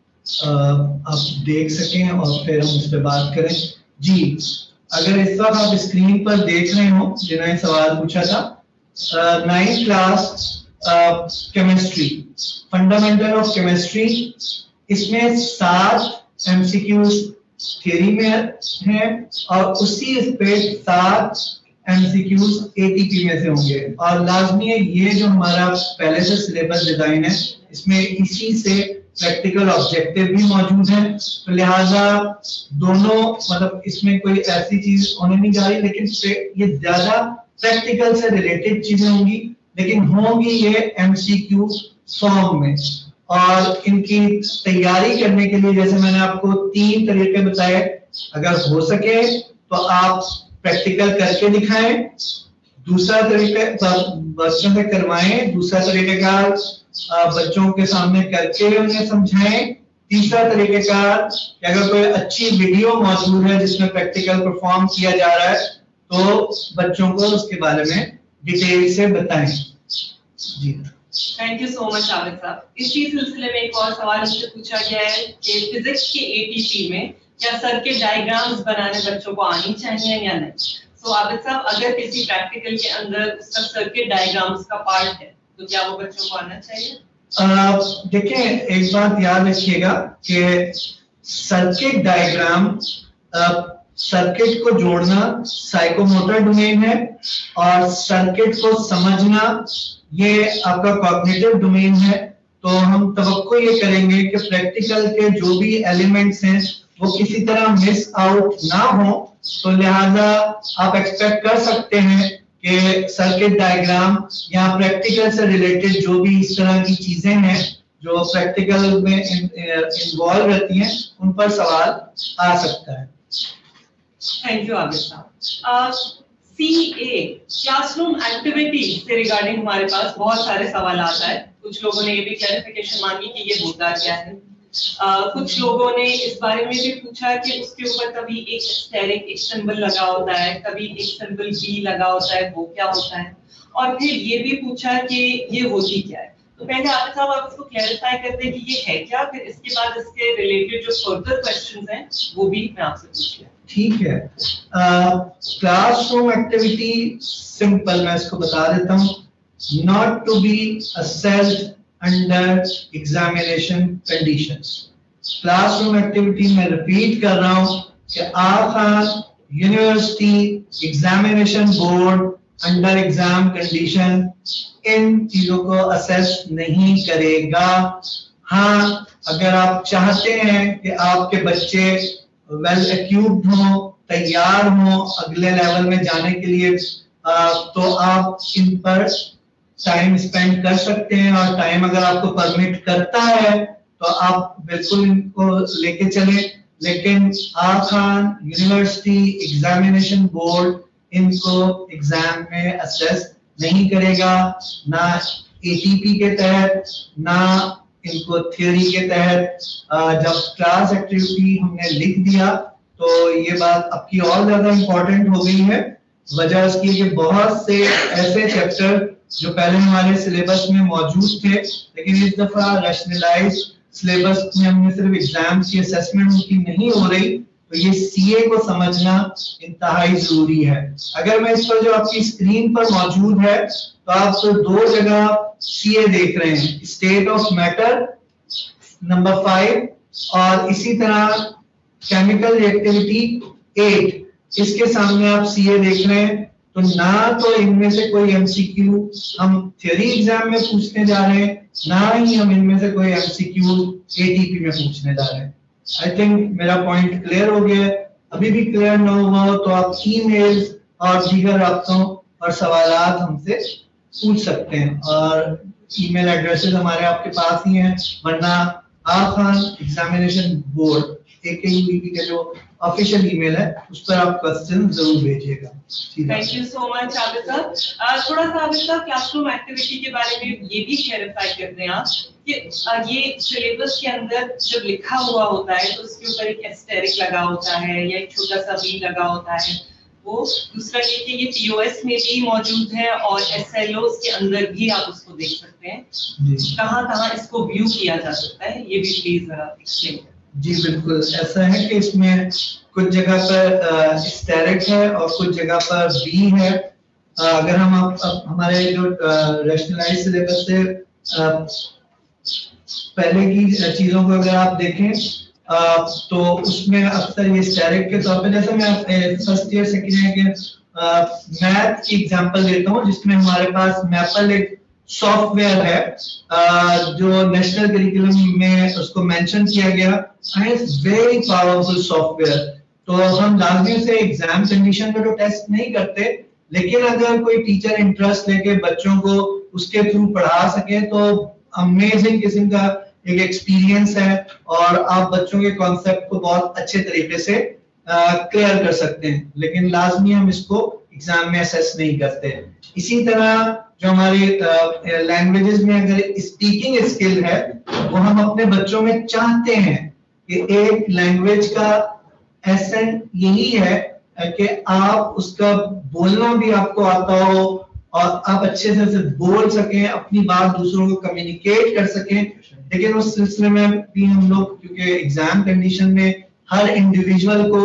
आप देख सकें और फिर हम इस पे बात करें। जी, अगर इस वक्त आप स्क्रीन पर देख रहे हो जिन्होंने सवाल पूछा था 9th class chemistry, fundamental of chemistry, इसमें 7 एमसीक्यूज थ्योरी में है और उसी पे 7 एमसीक्यूज एटीपी में से होंगे और लाजमी है ये जो हमारा पहले से सिलेबस डिजाइन है इसमें इसी से प्रैक्टिकल ऑब्जेक्टिव भी मौजूद है, तो लिहाजा दोनों मतलब इसमें कोई ऐसी चीज होने नहीं जा रही, लेकिन ये ज्यादा प्रैक्टिकल से रिलेटेड चीजें होंगी, लेकिन होंगी ये एमसीक्यू फॉर्म में। और इनकी तैयारी करने के लिए जैसे मैंने आपको 3 तरीके बताए, अगर हो सके तो आप प्रैक्टिकल करके दिखाएं, दूसरा तरीका बच्चों से करवाएं, दूसरा तरीकेकार बच्चों के सामने करके उन्हें समझाएं, तीसरा तरीकेकार कि अगर कोई अच्छी वीडियो मौजूद है जिसमें प्रैक्टिकल परफॉर्म किया जा रहा है तो बच्चों को उसके बारे में डिटेल से बताएं। जी thank you so much Abid sahab. इसी सिलसिले में एक और सवाल मुझसे पूछा गया है कि फिजिक्स के एटीपी में क्या सर्किट डायग्राम्स बनाने बच्चों को आनी चाहिए या नहीं। तो आबिद साहब, अगर किसी प्रैक्टिकल के अंदर उसका सर्किट डायग्राम्स का पार्ट है तो क्या वो बच्चों को आना चाहिए? देखिए, एक बात याद रखिएगा कि सर्किट डायग्राम सर्किट को जोड़ना साइकोमोटर डोमेन है और सर्किट को समझना ये आपका कॉग्निटिव डोमेन है। तो हम तवक्को ये करेंगे कि प्रैक्टिकल के जो भी एलिमेंट्स हैं वो किसी तरह मिस आउट ना हो, तो लिहाजा आप एक्सपेक्ट कर सकते हैं कि सर्किट डायग्राम या प्रैक्टिकल से रिलेटेड जो भी इस तरह की चीजें हैं जो प्रैक्टिकल में इन्वॉल्व रहती हैं उन पर सवाल आ सकता है। Thank you Abid sahab. CA classroom activity से रिगार्डिंग हमारे पास बहुत सारे सवाल आता है। कुछ लोगों ने ये भी क्लैरिफिकेशन मांगी कि ये होता क्या है। कुछ लोगों ने इस बारे में भी पूछा कि उसके ऊपर कभी एक एस्टेरिक एक सिंबल लगा होता है, कभी एक सिंबल B लगा होता है, वो क्या होता है, और फिर ये भी पूछा कि ये होती क्या है। तो पहले आबिद साहब आप इसको क्लैरिफाई करते हैं कि ये है क्या, फिर इसके बाद इसके रिलेटेड जो फर्दर क्वेश्चंस हैं वो भी मैं आपसे पूछ लिया। ठीक है, क्लासरूम एक्टिविटी सिंपल मैं इसको बता देता हूँ, not to be assessed under examination conditions. Classroom activity में रिपीट कर रहा हूँ कि Aga Khan university examination board under exam condition इन चीजों को असेस नहीं करेगा। हाँ, अगर आप चाहते हैं कि आपके बच्चे वेल एक्यूप्ड हो, तैयार हो अगले लेवल में जाने के लिए, तो आप इन पर टाइम स्पेंड कर सकते हैं और टाइम अगर आपको परमिट करता है तो आप बिल्कुल इनको लेके चले। लेकिन आखान यूनिवर्सिटी एग्जामिनेशन बोर्ड इनको एग्जाम में असेस नहीं करेगा, ना एटीपी के तहत ना इनको थ्योरी के तहत। जब क्लास एक्टिविटी हमने लिख दिया तो ये बात आपकी और ज्यादा इंपॉर्टेंट हो गई है। वजह इसकी कि बहुत से ऐसे चैप्टर जो पहले हमारे सिलेबस में मौजूद थे लेकिन इस दफा रैशनलाइज सिलेबस में हमने सिर्फ एग्जाम की असेसमेंट उनकी नहीं हो रही, तो ये सीए को समझना इंतहाई जरूरी है। अगर मैं इस पर जो आपकी स्क्रीन पर मौजूद है तो आप तो 2 जगह सीए देख रहे हैं, स्टेट ऑफ मैटर नंबर 5 और इसी तरह केमिकल रिएक्टिविटी 8, इसके सामने आप सीए देख रहे हैं। तो ना तो इनमें से कोई एमसीक्यू हम थ्योरी एग्जाम में पूछने जा रहे हैं, ना ही हम इनमें से कोई एमसीक्यू एटीपी में पूछने जा रहे हैं। आई थिंक मेरा पॉइंट क्लियर हो गया है। अभी भी क्लियर ना हुआ तो आप ईमेल्स और दीगर राब्तों और सवालात हमसे पूछ सकते हैं और ईमेल एड्रेसेस हमारे आपके पास ही हैं, वरना आखान एग्जामिनेशन बोर्ड AKUEB के जो ऑफिशियल ईमेल है उस पर आप क्वेश्चन जरूर भेजिएगा। Thank you so much Abid sahab. थोड़ा सा आबिद साहब क्लासरूम एक्टिविटी के बारे में ये भी क्लैरिफाई कर दें आप कि ये सिलेबस के अंदर जब लिखा हुआ होता है तो उसके ऊपर एक एस्टेरिक लगा होता है या एक छोटा सा भी लगा होता है, वो दूसरा ये कि ये POS में भी मौजूद है और SLOs के अंदर भी आप उसको देख सकते हैं, कहाँ इसको व्यू किया जा सकता है, ये भी प्लीज जरा एक्सप्लेन करें। जी बिल्कुल, ऐसा है कि इसमें कुछ जगह पर स्टैरिक है और कुछ जगह पर बी है। अगर हम अब हमारे जो रैशनलाइज सिलेबस से पहले की चीजों को अगर आप देखें तो उसमें अक्सर ये स्टैरिक के तौर पे, जैसे मैं फर्स्ट ईयर सेकेंड ईयर के मैथ की एग्जांपल देता हूँ जिसमें हमारे पास मैपल एक सॉफ्टवेयर है जो नेशनल करिकुलम में उसको मेंशन किया गया है, वेरी पावरफुल सॉफ्टवेयर। तो हम लाजमी से एग्जाम कंडीशन में तो टेस्ट नहीं करते, लेकिन अगर कोई टीचर इंटरेस्ट लेके बच्चों को उसके थ्रू पढ़ा सके तो अमेजिंग किस्म का एक एक्सपीरियंस है और आप बच्चों के कॉन्सेप्ट को बहुत अच्छे तरीके से क्लियर कर सकते हैं, लेकिन लाजमी हम इसको एग्जाम में असेस नहीं करते। इसी तरह जो हमारी लैंग्वेजेस में अगर स्पीकिंग स्किल है वो हम अपने बच्चों में चाहते हैं कि एक लैंग्वेज का एसेंट यही है कि आप उसका बोलना भी आपको आता हो और आप अच्छे से उसे बोल सकें, अपनी बात दूसरों को कम्युनिकेट कर सकें। लेकिन उस सिलसिले में भी हम लोग, क्योंकि एग्जाम कंडीशन में हर इंडिविजुअल को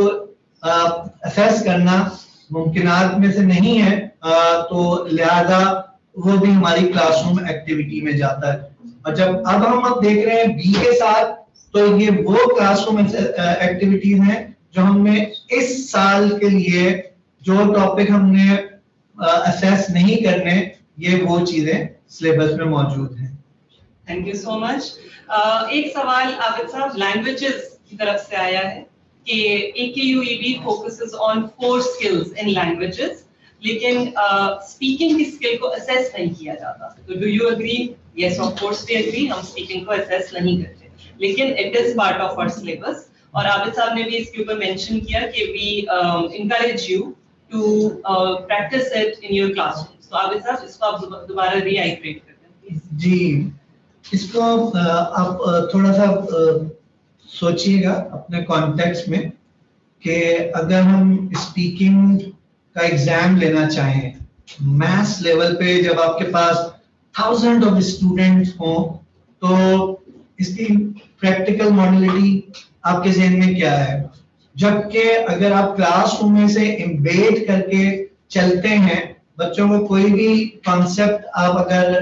असेस करना मुमकिनात में से नहीं है, तो लिहाजा वो भी हमारी क्लासरूम एक्टिविटी में जाता है। और जब अब देख रहे हैं बी के साथ, तो ये वो क्लासरूम एक्टिविटीज हैं जो हमने इस साल के लिए जो टॉपिक हमने असेस नहीं करने, ये वो चीजें सिलेबस में मौजूद हैं। Thank you so much. एक सवाल आबिद साहब लैंग्वेजेस की तरफ से आया है कि AKUEB focuses on 4 skills in languages, लेकिन स्पीकिंग की स्किल को असेस नहीं किया जाता। तो do you agree? Yes, of course we agree, हम स्पीकिंग को असेस नहीं करते, लेकिन it is part of our syllabus. और आबिद साहब ने भी इसके ऊपर मेंशन किया कि we encourage you to practice it in your classrooms। तो आबिद साहब इसको आप दोबारा रीआइट्रेट कर दें प्लीज। जी, इसको आप थोड़ा सा सोचिएगा अपने कॉन्टेक्स्ट में कि अगर हम स्पीकिंग का एग्जाम लेना चाहें मैथ्स लेवल पे, जब आपके पास थाउजेंड ऑफ स्टूडेंट्स हों, तो इसकी प्रैक्टिकल मॉडलिटी आपके ज़हन में क्या है? जबकि अगर आप क्लासरूम में से एम्बेड करके चलते हैं, बच्चों को कोई भी कॉन्सेप्ट आप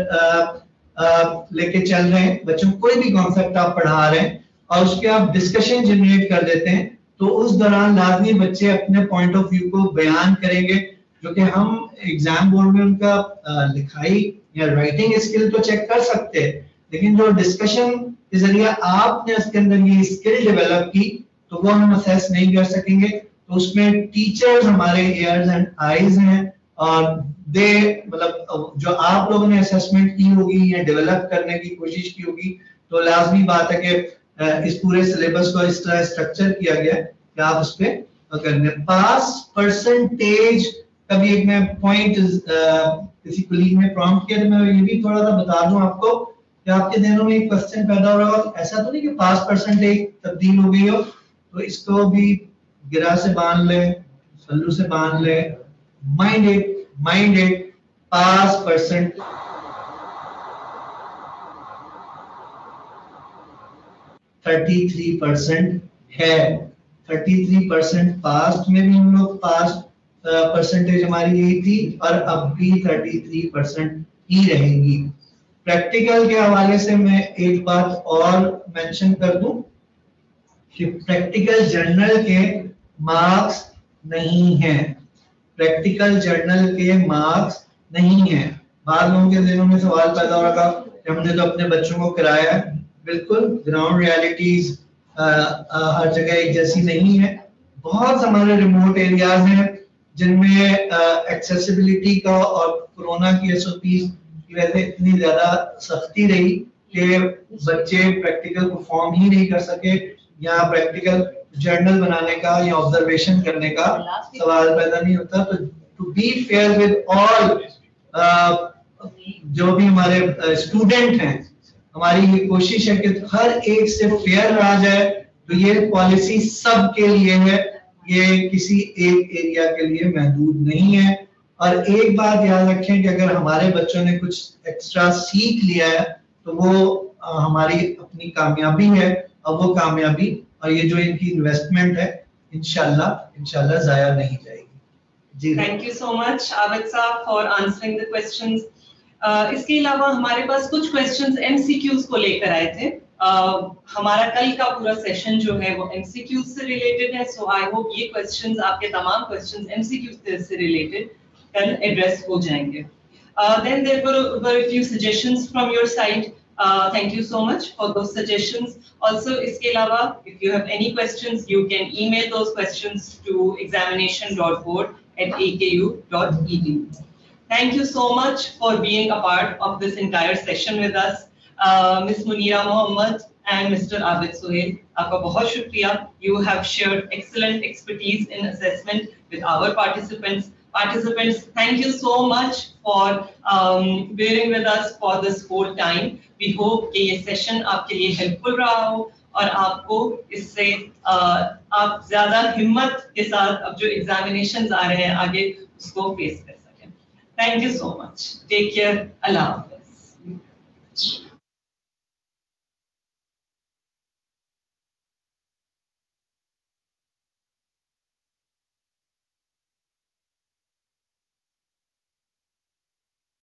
अगर लेके चल रहे हैं, बच्चों को कोई भी कॉन्सेप्ट आप पढ़ा रहे हैं और उसके आप डिस्कशन जनरेट कर देते हैं, तो उस दौरान लाजमी बच्चे अपने पॉइंट ऑफ व्यू को बयान करेंगे, जो कि हम एग्जाम बोर्ड में उनका लिखाई या राइटिंग स्किल तो चेक कर सकते हैं, लेकिन जो डिस्कशन के जरिए आपने उसके अंदर ये स्किल डेवलप की, तो वो हम असेस नहीं कर सकेंगे। तो उसमें टीचर्स हमारे ईयर्स एंड आईज हैं और दे मतलब जो आप लोगों ने असेसमेंट की होगी या डेवलप करने की कोशिश की होगी, तो लाजमी बात है कि इस पूरे सिलेबस को इस तरह स्ट्रक्चर किया गया है कि आप उस पे करने। पास परसेंटेज का भी एक मैं पॉइंट किसी कलीग ने प्रॉम्प्ट किया, तो मैं ये भी थोड़ा सा बता दूं आपको कि आपके दिनों में एक क्वेश्चन पैदा हो रहा हो, ऐसा तो नहीं कि पास परसेंटेज तब्दील हो गई हो, तो इसको भी गिरा से बांध ले, सल्लू से बांध ले, माइंड इट, पास परसेंट 33% है। 33% पास्ट में भी हम लोग पास परसेंटेज हमारी यही थी और अब भी 33% ही रहेगी। प्रैक्टिकल के हवाले से मैं एक बात और मेंशन कर दूं कि प्रैक्टिकल जर्नल के मार्क्स नहीं हैं, प्रैक्टिकल जर्नल के मार्क्स नहीं हैं। बाद लोगों के दिनों में सवाल पैदा हो रहा कि हमने तो अपने बच्चों को कराया है, बिल्कुल ग्राउंड रियलिटीज हर जगह एक जैसी नहीं है। बहुत हमारे रिमोट एरियाज हैं जिनमें एक्सेसिबिलिटी का और कोरोना की एसओपी की वजह से इतनी ज्यादा सख्ती रही कि बच्चे प्रैक्टिकल परफॉर्म ही नहीं कर सके या प्रैक्टिकल जर्नल बनाने का या ऑब्जर्वेशन करने का सवाल पैदा नहीं होता। तो to be fair with all जो भी हमारे स्टूडेंट हैं, हमारी ये कोशिश है कि हर एक से फेयर रहा जाए। तो ये पॉलिसी सब के लिए है, ये किसी एक एरिया के लिए महदूद नहीं है। और एक बात याद रखें कि अगर हमारे बच्चों ने कुछ एक्स्ट्रा सीख लिया है तो वो हमारी अपनी कामयाबी है, और वो कामयाबी और ये जो इनकी इन्वेस्टमेंट है इंशाल्लाह जाया नहीं जाएगी। जी thank you so much Abid sahab for answering the questions. इसके अलावा हमारे पास कुछ क्वेश्चंस एमसीक्यूज को लेकर आए थे। हमारा कल का पूरा सेशन जो है वो एमसीक्यूज से रिलेटेड है, सो आई होप ये क्वेश्चंस, आपके तमाम क्वेश्चंस एमसीक्यूज से रिलेटेड कल एड्रेस हो जाएंगे। Then there were a few suggestions from your side. Thank you so much for those suggestions. Also, इसके अलावा, if you have any questions, you can email those questions to examination.board@aku.edu. Thank you so much for being a part of this entire session with us. Ms. Munira Mohammed and Mr. Abid Sohail, आपका बहुत शुक्रिया. You have shared excellent expertise in assessment with our participants. Participants, thank you so much for bearing with us for this whole time. We hope कि ये session आपके लिए helpful रहा हो और आपको इससे आप ज़्यादा हिम्मत के साथ अब जो examinations आ रहे हैं आगे उसको face कर सकें. Thank you so much. Take care. Allah Hafiz.